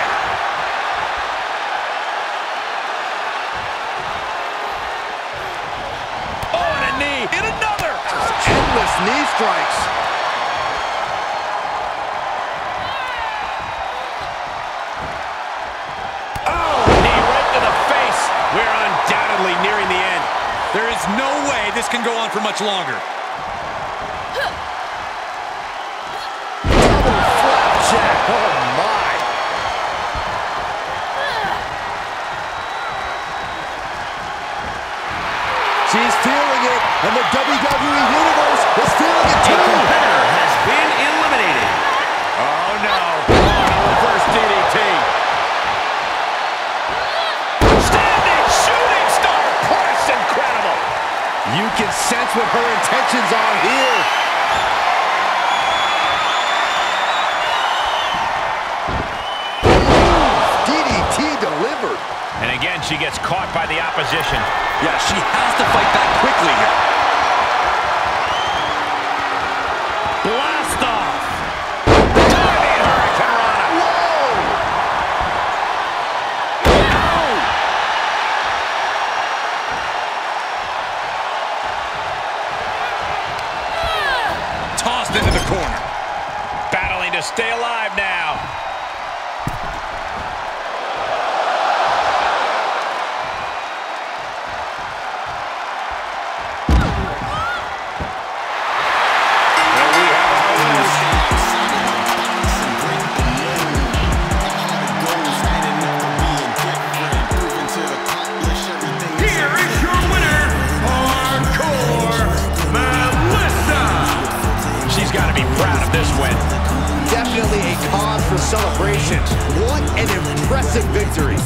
Oh, and a knee. And another. Endless knee strikes. Oh, knee right to the face. We're undoubtedly nearing the end. There is no way this can go on for much longer. Flapjack. Oh, my. WWE Universe is feeling it A too. competitor has been eliminated. Oh, no. On a reverse DDT. Standing shooting star press. Incredible. You can sense what her intentions are here. DDT delivered. And again, she gets caught by the opposition. Yeah, she has to fight back quickly here. Blast off. Diving Hurricanrana. Tossed into the corner. Battling to stay alive now. Here is your winner, Hardcore Melissa. She's got to be proud of this win. Definitely a cause for celebration. What an impressive victory.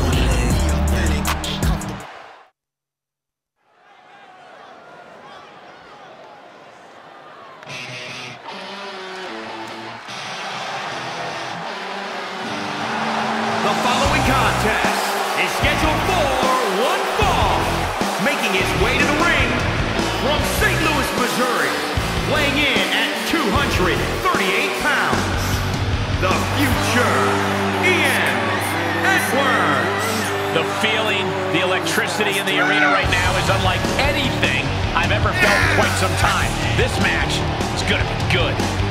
The following contest is scheduled for one fall. Making his way to the ring from St. Louis, Missouri, weighing in at 238 pounds, the future, Ian Edwards. The feeling, the electricity in the arena right now is unlike anything I've ever felt in quite some time. This match is going to be good.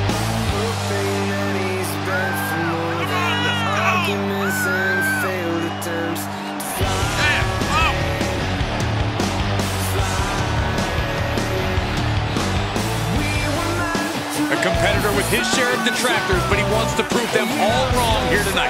A competitor with his share of detractors, but he wants to prove them all wrong here tonight.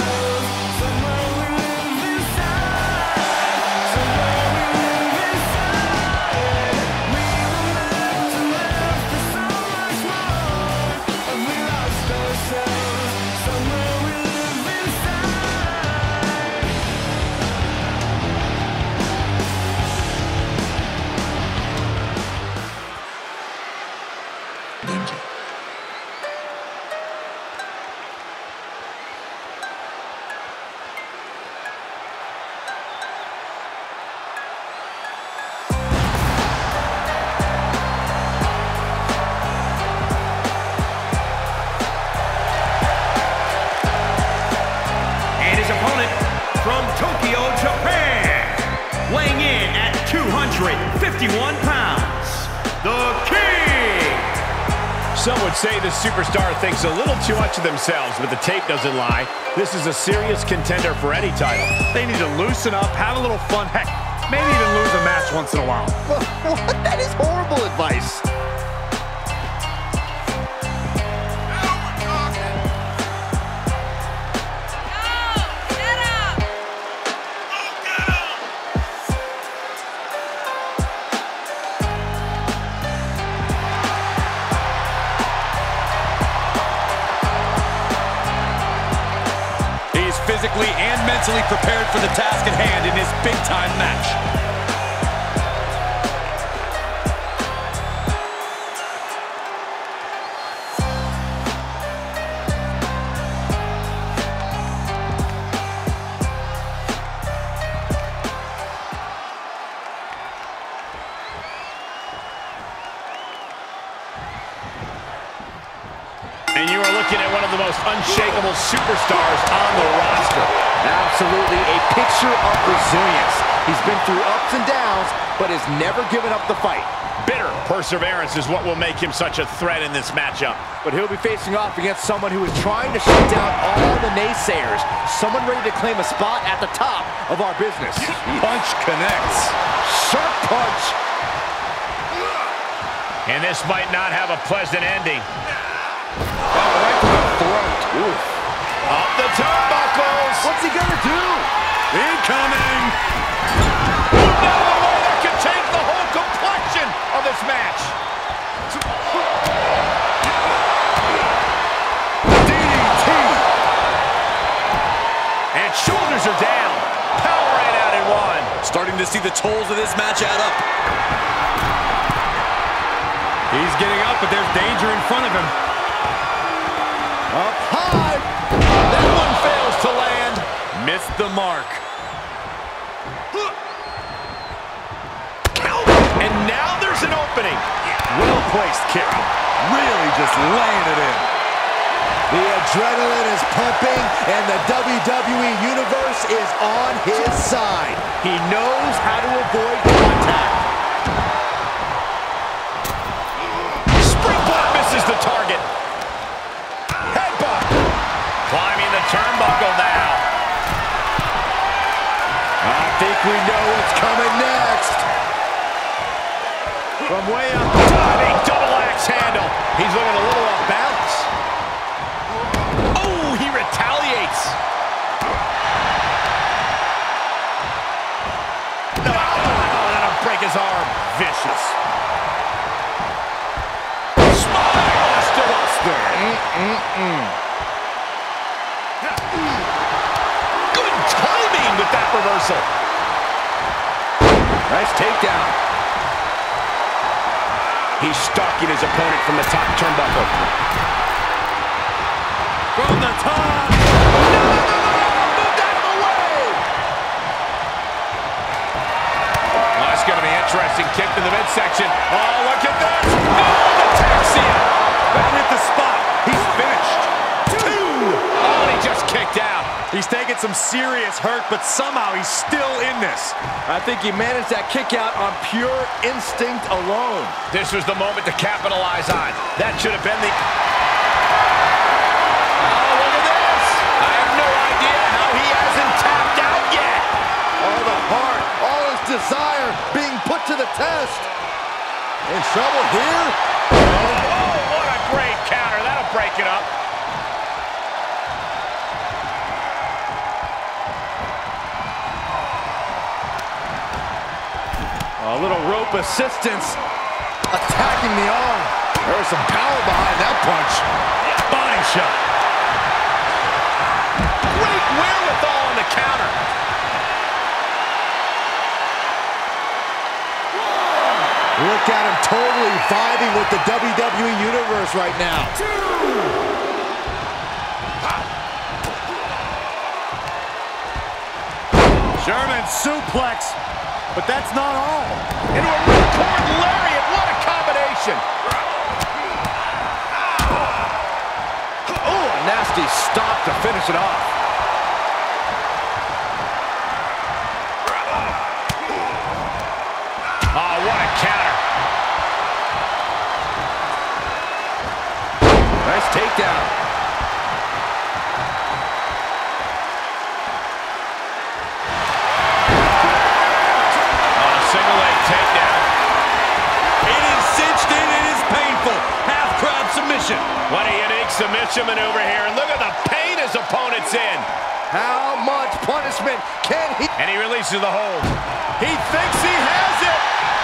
And his opponent from Tokyo, Japan, weighing in at 251 pounds, the King. Some would say the superstar thinks a little too much of themselves, but the tape doesn't lie. This is a serious contender for any title. They need to loosen up, have a little fun. Heck, maybe even lose a match once in a while. What? That is horrible advice. He's physically and mentally prepared for the task at hand in this big-time match. And you are looking at one of the most unshakable superstars on the roster. Absolutely a picture of resilience. He's been through ups and downs, but has never given up the fight. Bitter perseverance is what will make him such a threat in this matchup. But he'll be facing off against someone who is trying to shut down all the naysayers. Someone ready to claim a spot at the top of our business. Punch connects. Sharp punch. And this might not have a pleasant ending. Right to the throat. Oof. Up the turnbuckles. What's he gonna do? Incoming. Another way that could change the whole complexion of this match. Shoulders are down. Power ran out in one. Starting to see the tolls of this match add up. He's getting up, but there's danger in front of him. Up high. That one fails to land. Missed the mark. And now there's an opening. Well-placed kick. Really just laying it in. The adrenaline is pumping, and the WWE Universe is on his side. He knows how to avoid contact. Springboard misses the target. Headbutt. Climbing the turnbuckle now. I think we know what's coming next. From way up. Diving double axe handle. He's looking a little off balance. Oh, he retaliates. No, that'll break his arm. Vicious. Smile, Buster. Good timing with that reversal. Nice takedown. He's stalking his opponent from the top turnbuckle. From the top. Moved out of the way. Oh, it's going to be interesting. Kick to the midsection. Oh, look at this. No, the Taxia. That hit the spot. He's finished. Two. Oh, and he just kicked out. He's taking some serious hurt, but somehow he's still in this. I think he managed that kick out on pure instinct alone. This was the moment to capitalize on. That should have been the... Oh, look at this. I have no idea how he hasn't tapped out yet. All the heart, all his desire being put to the test. In trouble here? Oh, what a great counter. That'll break it up. A little rope assistance. Attacking the arm. There was some power behind that punch. Body shot. Great wherewithal on the counter. Look at him totally vibing with the WWE Universe right now. German suplex. But that's not all. Into a ripcord lariat. What a combination. Oh, a nasty stop to finish it off. Oh, what a counter. Nice takedown. Single leg takedown. It is cinched in. It is painful. Half crab submission. What a unique submission maneuver here. And look at the pain his opponent's in. How much punishment can he? And he releases the hold. He thinks he has it.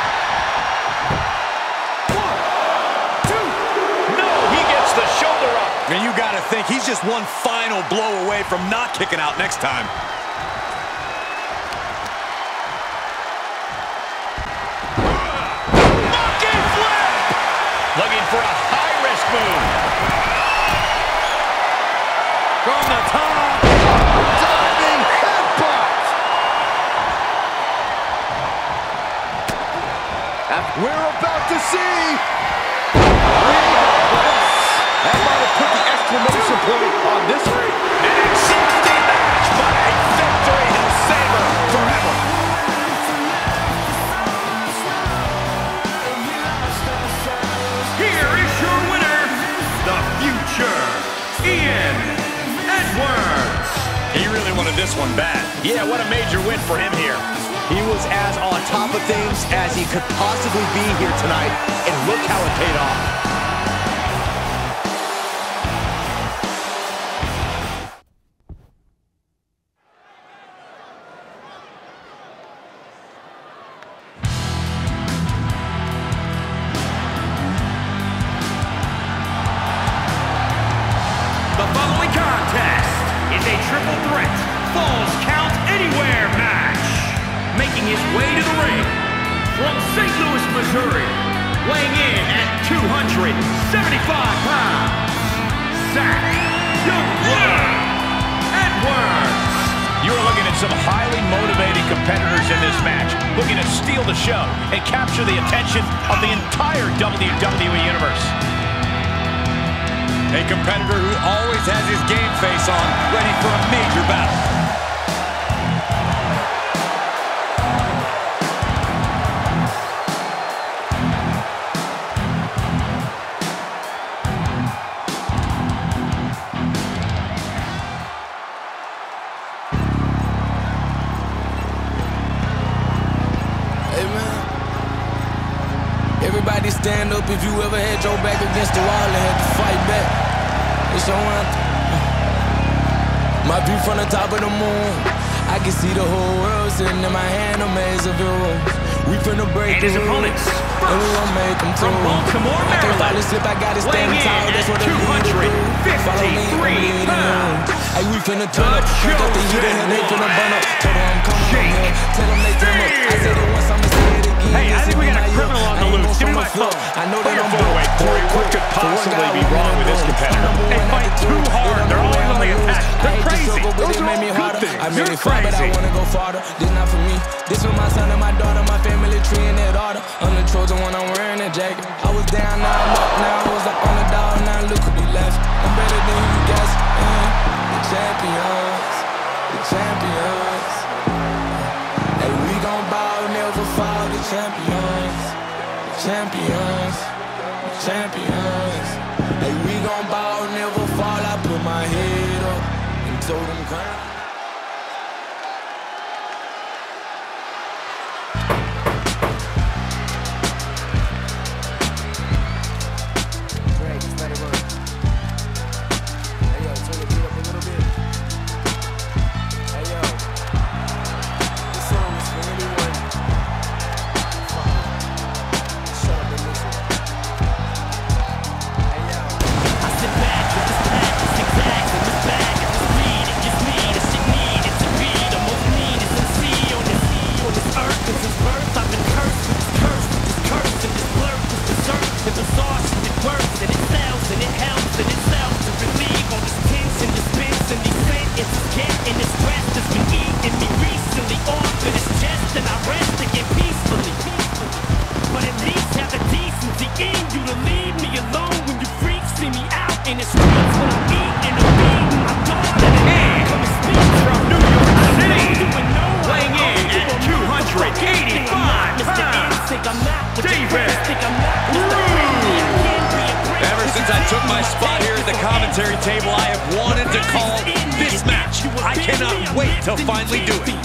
1, 2. No, he gets the shoulder up. And you got to think he's just one final blow away from not kicking out next time. Looking for a high-risk move. From the top. Diving headbutt. We're about to see. That might have put the exclamation point on this ring. An exhausting match, but a victory he'll savor forever. Here is your winner, the Future, Ian Edwards. He really wanted this one bad. Yeah, what a major win for him here. He was as on top of things as he could possibly be here tonight, and look how it paid off. The following contest is a triple threat falls making his way to the ring from St. Louis, Missouri, weighing in at 275 pounds, Zack Youngblood Edwards. You are looking at some highly motivated competitors in this match, looking to steal the show and capture the attention of the entire WWE Universe. A competitor who always has his game face on, ready for a major battle. Everybody stand up if you ever had your back against the wall and had to fight back. It's your anthem. My view from the top of the moon, I can see the whole world sitting in my hand, a maze of your rooms. We finna break And his the rules, opponents, and we gon' make them too. from Baltimore, I can't fall Maryland, asleep, I gotta stand weighing tall, in that's at what I need to do. Follow me, I'm 253 leading pounds, you. Hey, we finna turn up, crank up the heat and they finna burn up. Told them I'm coming up Jake here, tell them they turn up. I said it once, I'ma say it again. Hey, I This think we will be got a my year. criminal on the I ain't loose. gon' Give me show my no fear. phone. I know Put that your I'm phone away, Corey. What could possibly be wrong with this competitor? They fight too hard. They're always on the attack. They're crazy. Those are all good things. You're But I crazy. wanna go farther. This not for me. This for my son and my daughter, my family tree and that order. I'm the Trojan when I'm wearing that jacket. I was down, now I'm up. Now I was up on the dog, now look who be left. I'm better than you guys. The champions, the champions. Hey, we gon' bow, never fall. The champions, the champions, the champions. Hey, we gon' bow, never fall. I put my head up and told them come. Ever since I took my spot here at the commentary table, I have wanted to call this match. I cannot wait to finally do it.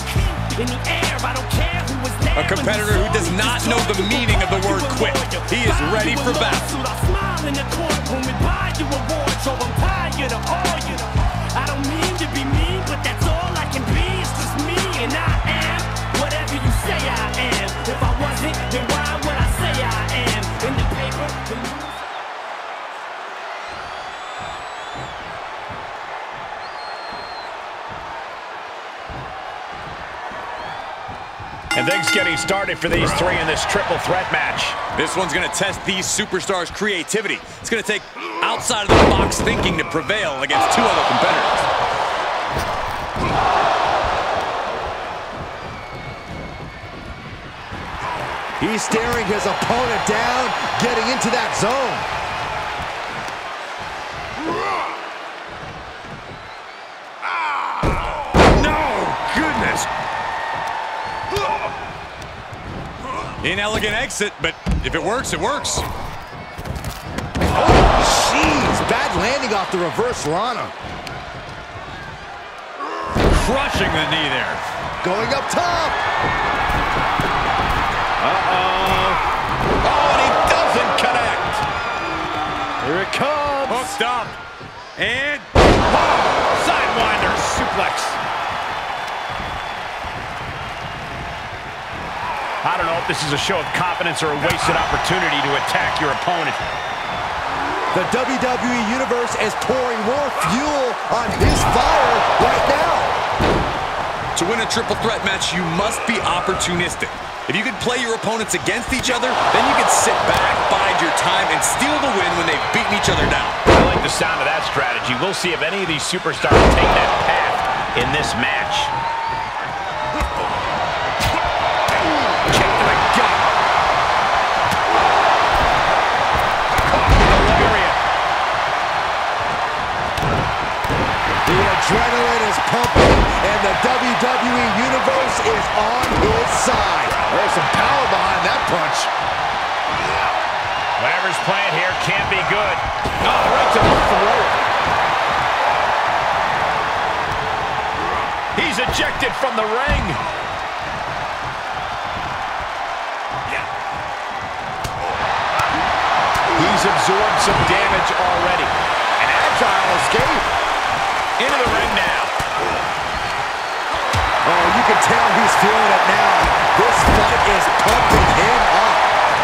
A competitor who does not know the meaning of the word quit. He is ready for battle. I don't mean to be mean, but that's all I can be. It's just me, and I am whatever you say I am. If I wasn't, then why would I say I am? In the paper, the news. And things getting started for these three in this triple threat match. This one's going to test these superstars' creativity. It's going to take outside of the box thinking to prevail against two other competitors. He's staring his opponent down, getting into that zone. Inelegant exit, but if it works, it works. Oh, jeez, bad landing off the reverse Lana. Crushing the knee there. Going up top. Uh-oh. Oh, and he doesn't connect. Here it comes. Hooked up. And Sidewinder suplex. I don't know if this is a show of confidence or a wasted opportunity to attack your opponent. The WWE Universe is pouring more fuel on his fire right now. To win a triple threat match, you must be opportunistic. If you could play your opponents against each other, then you can sit back, bide your time, and steal the win when they've beaten each other down. I like the sound of that strategy. We'll see if any of these superstars take that path in this match. Kick to the gut. Caught in the lariat. The adrenaline is pumping, and the WWE Universe is on his side. There's some power behind that punch. Whatever's playing here can't be good. Oh, right to the throat. He's ejected from the ring. He's absorbed some damage already. An agile escape. Into the ring now. Oh, you can tell he's feeling it now. This fight is pumping him up.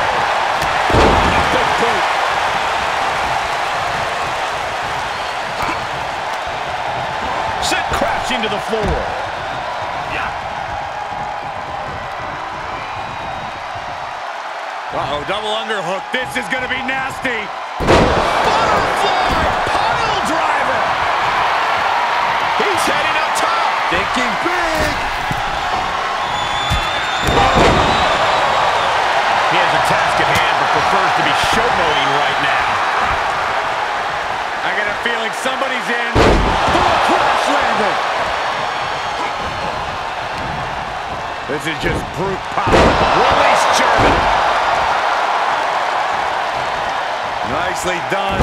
Big boot. Sent crashing to the floor. Uh-oh, double underhook. This is going to be nasty. Butterfly pile driver. He's heading up top. Thinking big. He has a task at hand, but prefers to be showboating right now. I got a feeling somebody's in. Oh, crash landing. This is just brute power. Release German. Nicely done.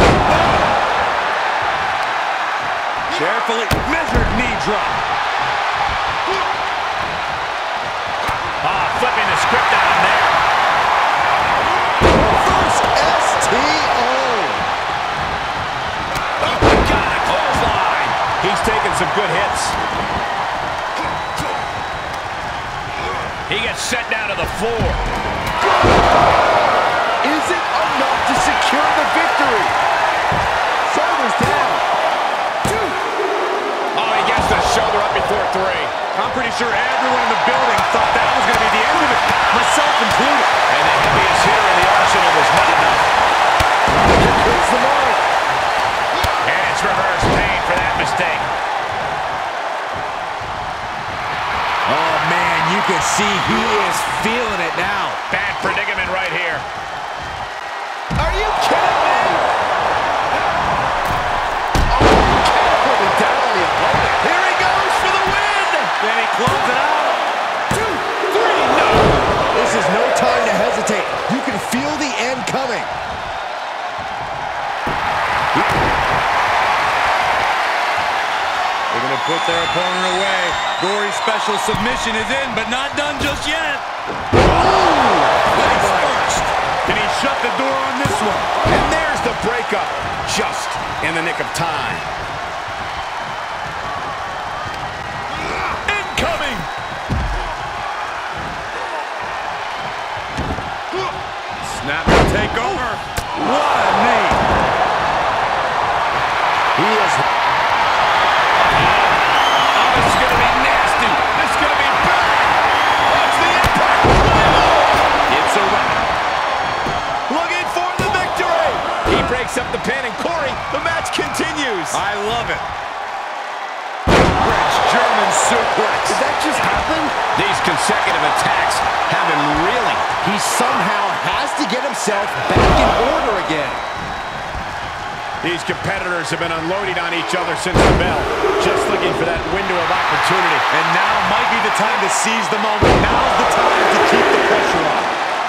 Carefully measured knee drop. Flipping the script out on there. First STO. Oh, my God, a clothesline. He's taking some good hits. He gets set down to the floor. Is it enough to secure the victory? Shoulders down. Oh, he gets the shoulder up before 3. I'm pretty sure everyone in the building thought that was going to be the end of it, myself included. And the heaviest hitter in the arsenal was not enough. Hits the mark. And it's reverse pain for that mistake. Oh, man, you can see he is feeling it now. Bad predicament right here. Are you kidding me? Carefully down on the opponent. Here he goes for the win. Can he close it out? 2, 3, no. This is no time to hesitate. You can feel the end coming. They're going to put their opponent away. Gory's special submission is in, but not done just yet. Face first. Can he shut the door on this one? And there's the breakup, just in the nick of time. Incoming. Snapper take over. What a knee. He is... Oh, this is going to be nasty. This is going to be bad. Watch the impact. It's a wrap. Looking for the victory. He breaks up the pin, and Corey, the match continues. I love it. French German suplex. Did that just happen? These consecutive attacks have him reeling. He somehow has to get himself back in order again. These competitors have been unloading on each other since the bell, just looking for that window of opportunity. And now might be the time to seize the moment. Now's the time to keep the pressure on.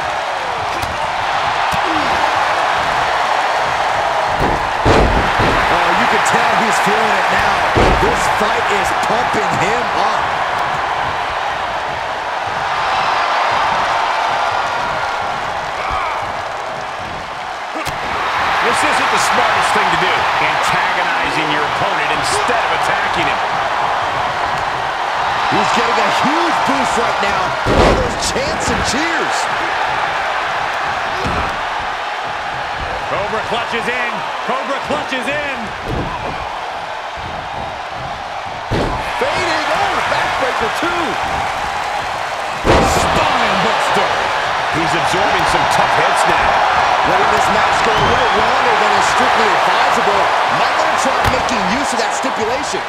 Oh, you can tell he's feeling it now. This fight is pumping him up. This isn't the smartest thing to do, antagonizing your opponent instead of attacking him. He's getting a huge boost right now. All those chants and cheers. Cobra clutches in. Cobra clutches in. Fading over. Backbreaker for two. Spine buster. He's absorbing some tough hits now. Letting this match go way longer than is strictly advisable. Might want to try making use of that stipulation.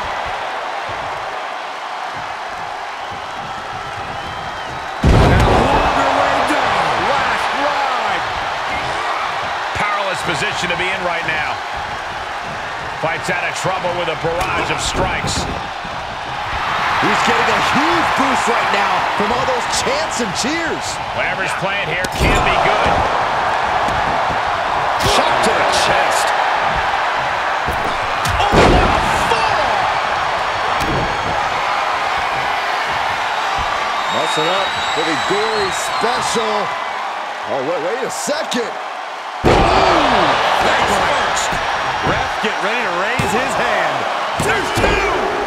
Position to be in right now. Fights out of trouble with a barrage of strikes. He's getting a huge boost right now from all those chants and cheers. Whatever's playing here can be good. Shot to the chest. Oh, what a fall! Messing up for the gory special. Oh, wait a second. Thanks first. Ref, get ready to raise his hand. There's two.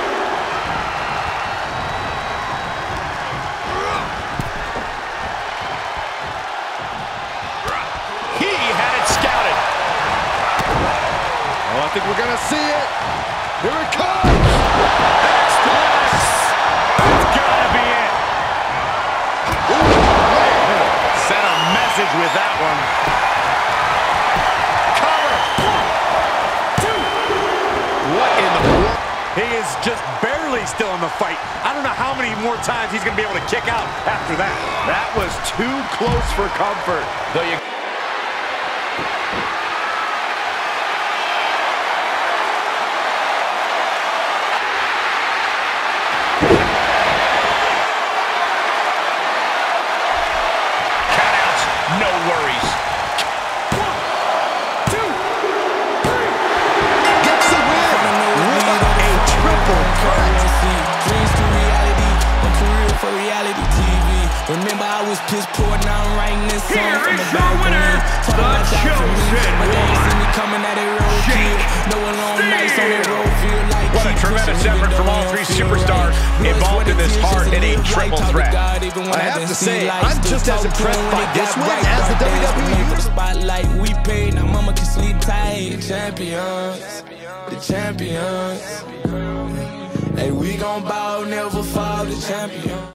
He had it scouted. Oh, I think we're gonna see it. Here it comes. X-Plex. It's gotta be it. Ooh, sent a message with that one. He is just barely still in the fight. I don't know how many more times he's going to be able to kick out after that. That was too close for comfort. Though you... Countouts, no worries. Remember I was piss poor, now I'm writing this song. Here is your winner, the Chosen My daddy see me One. coming at it road kid. No one long nights on that road field like What a tremendous effort from all three superstars involved in this hard-hitting triple threat. I have to say, I'm just as impressed by this win as the WWE. Spotlight we paid, now mama can sleep tight. The champions. Hey, we gon' bow, never fall, the champion.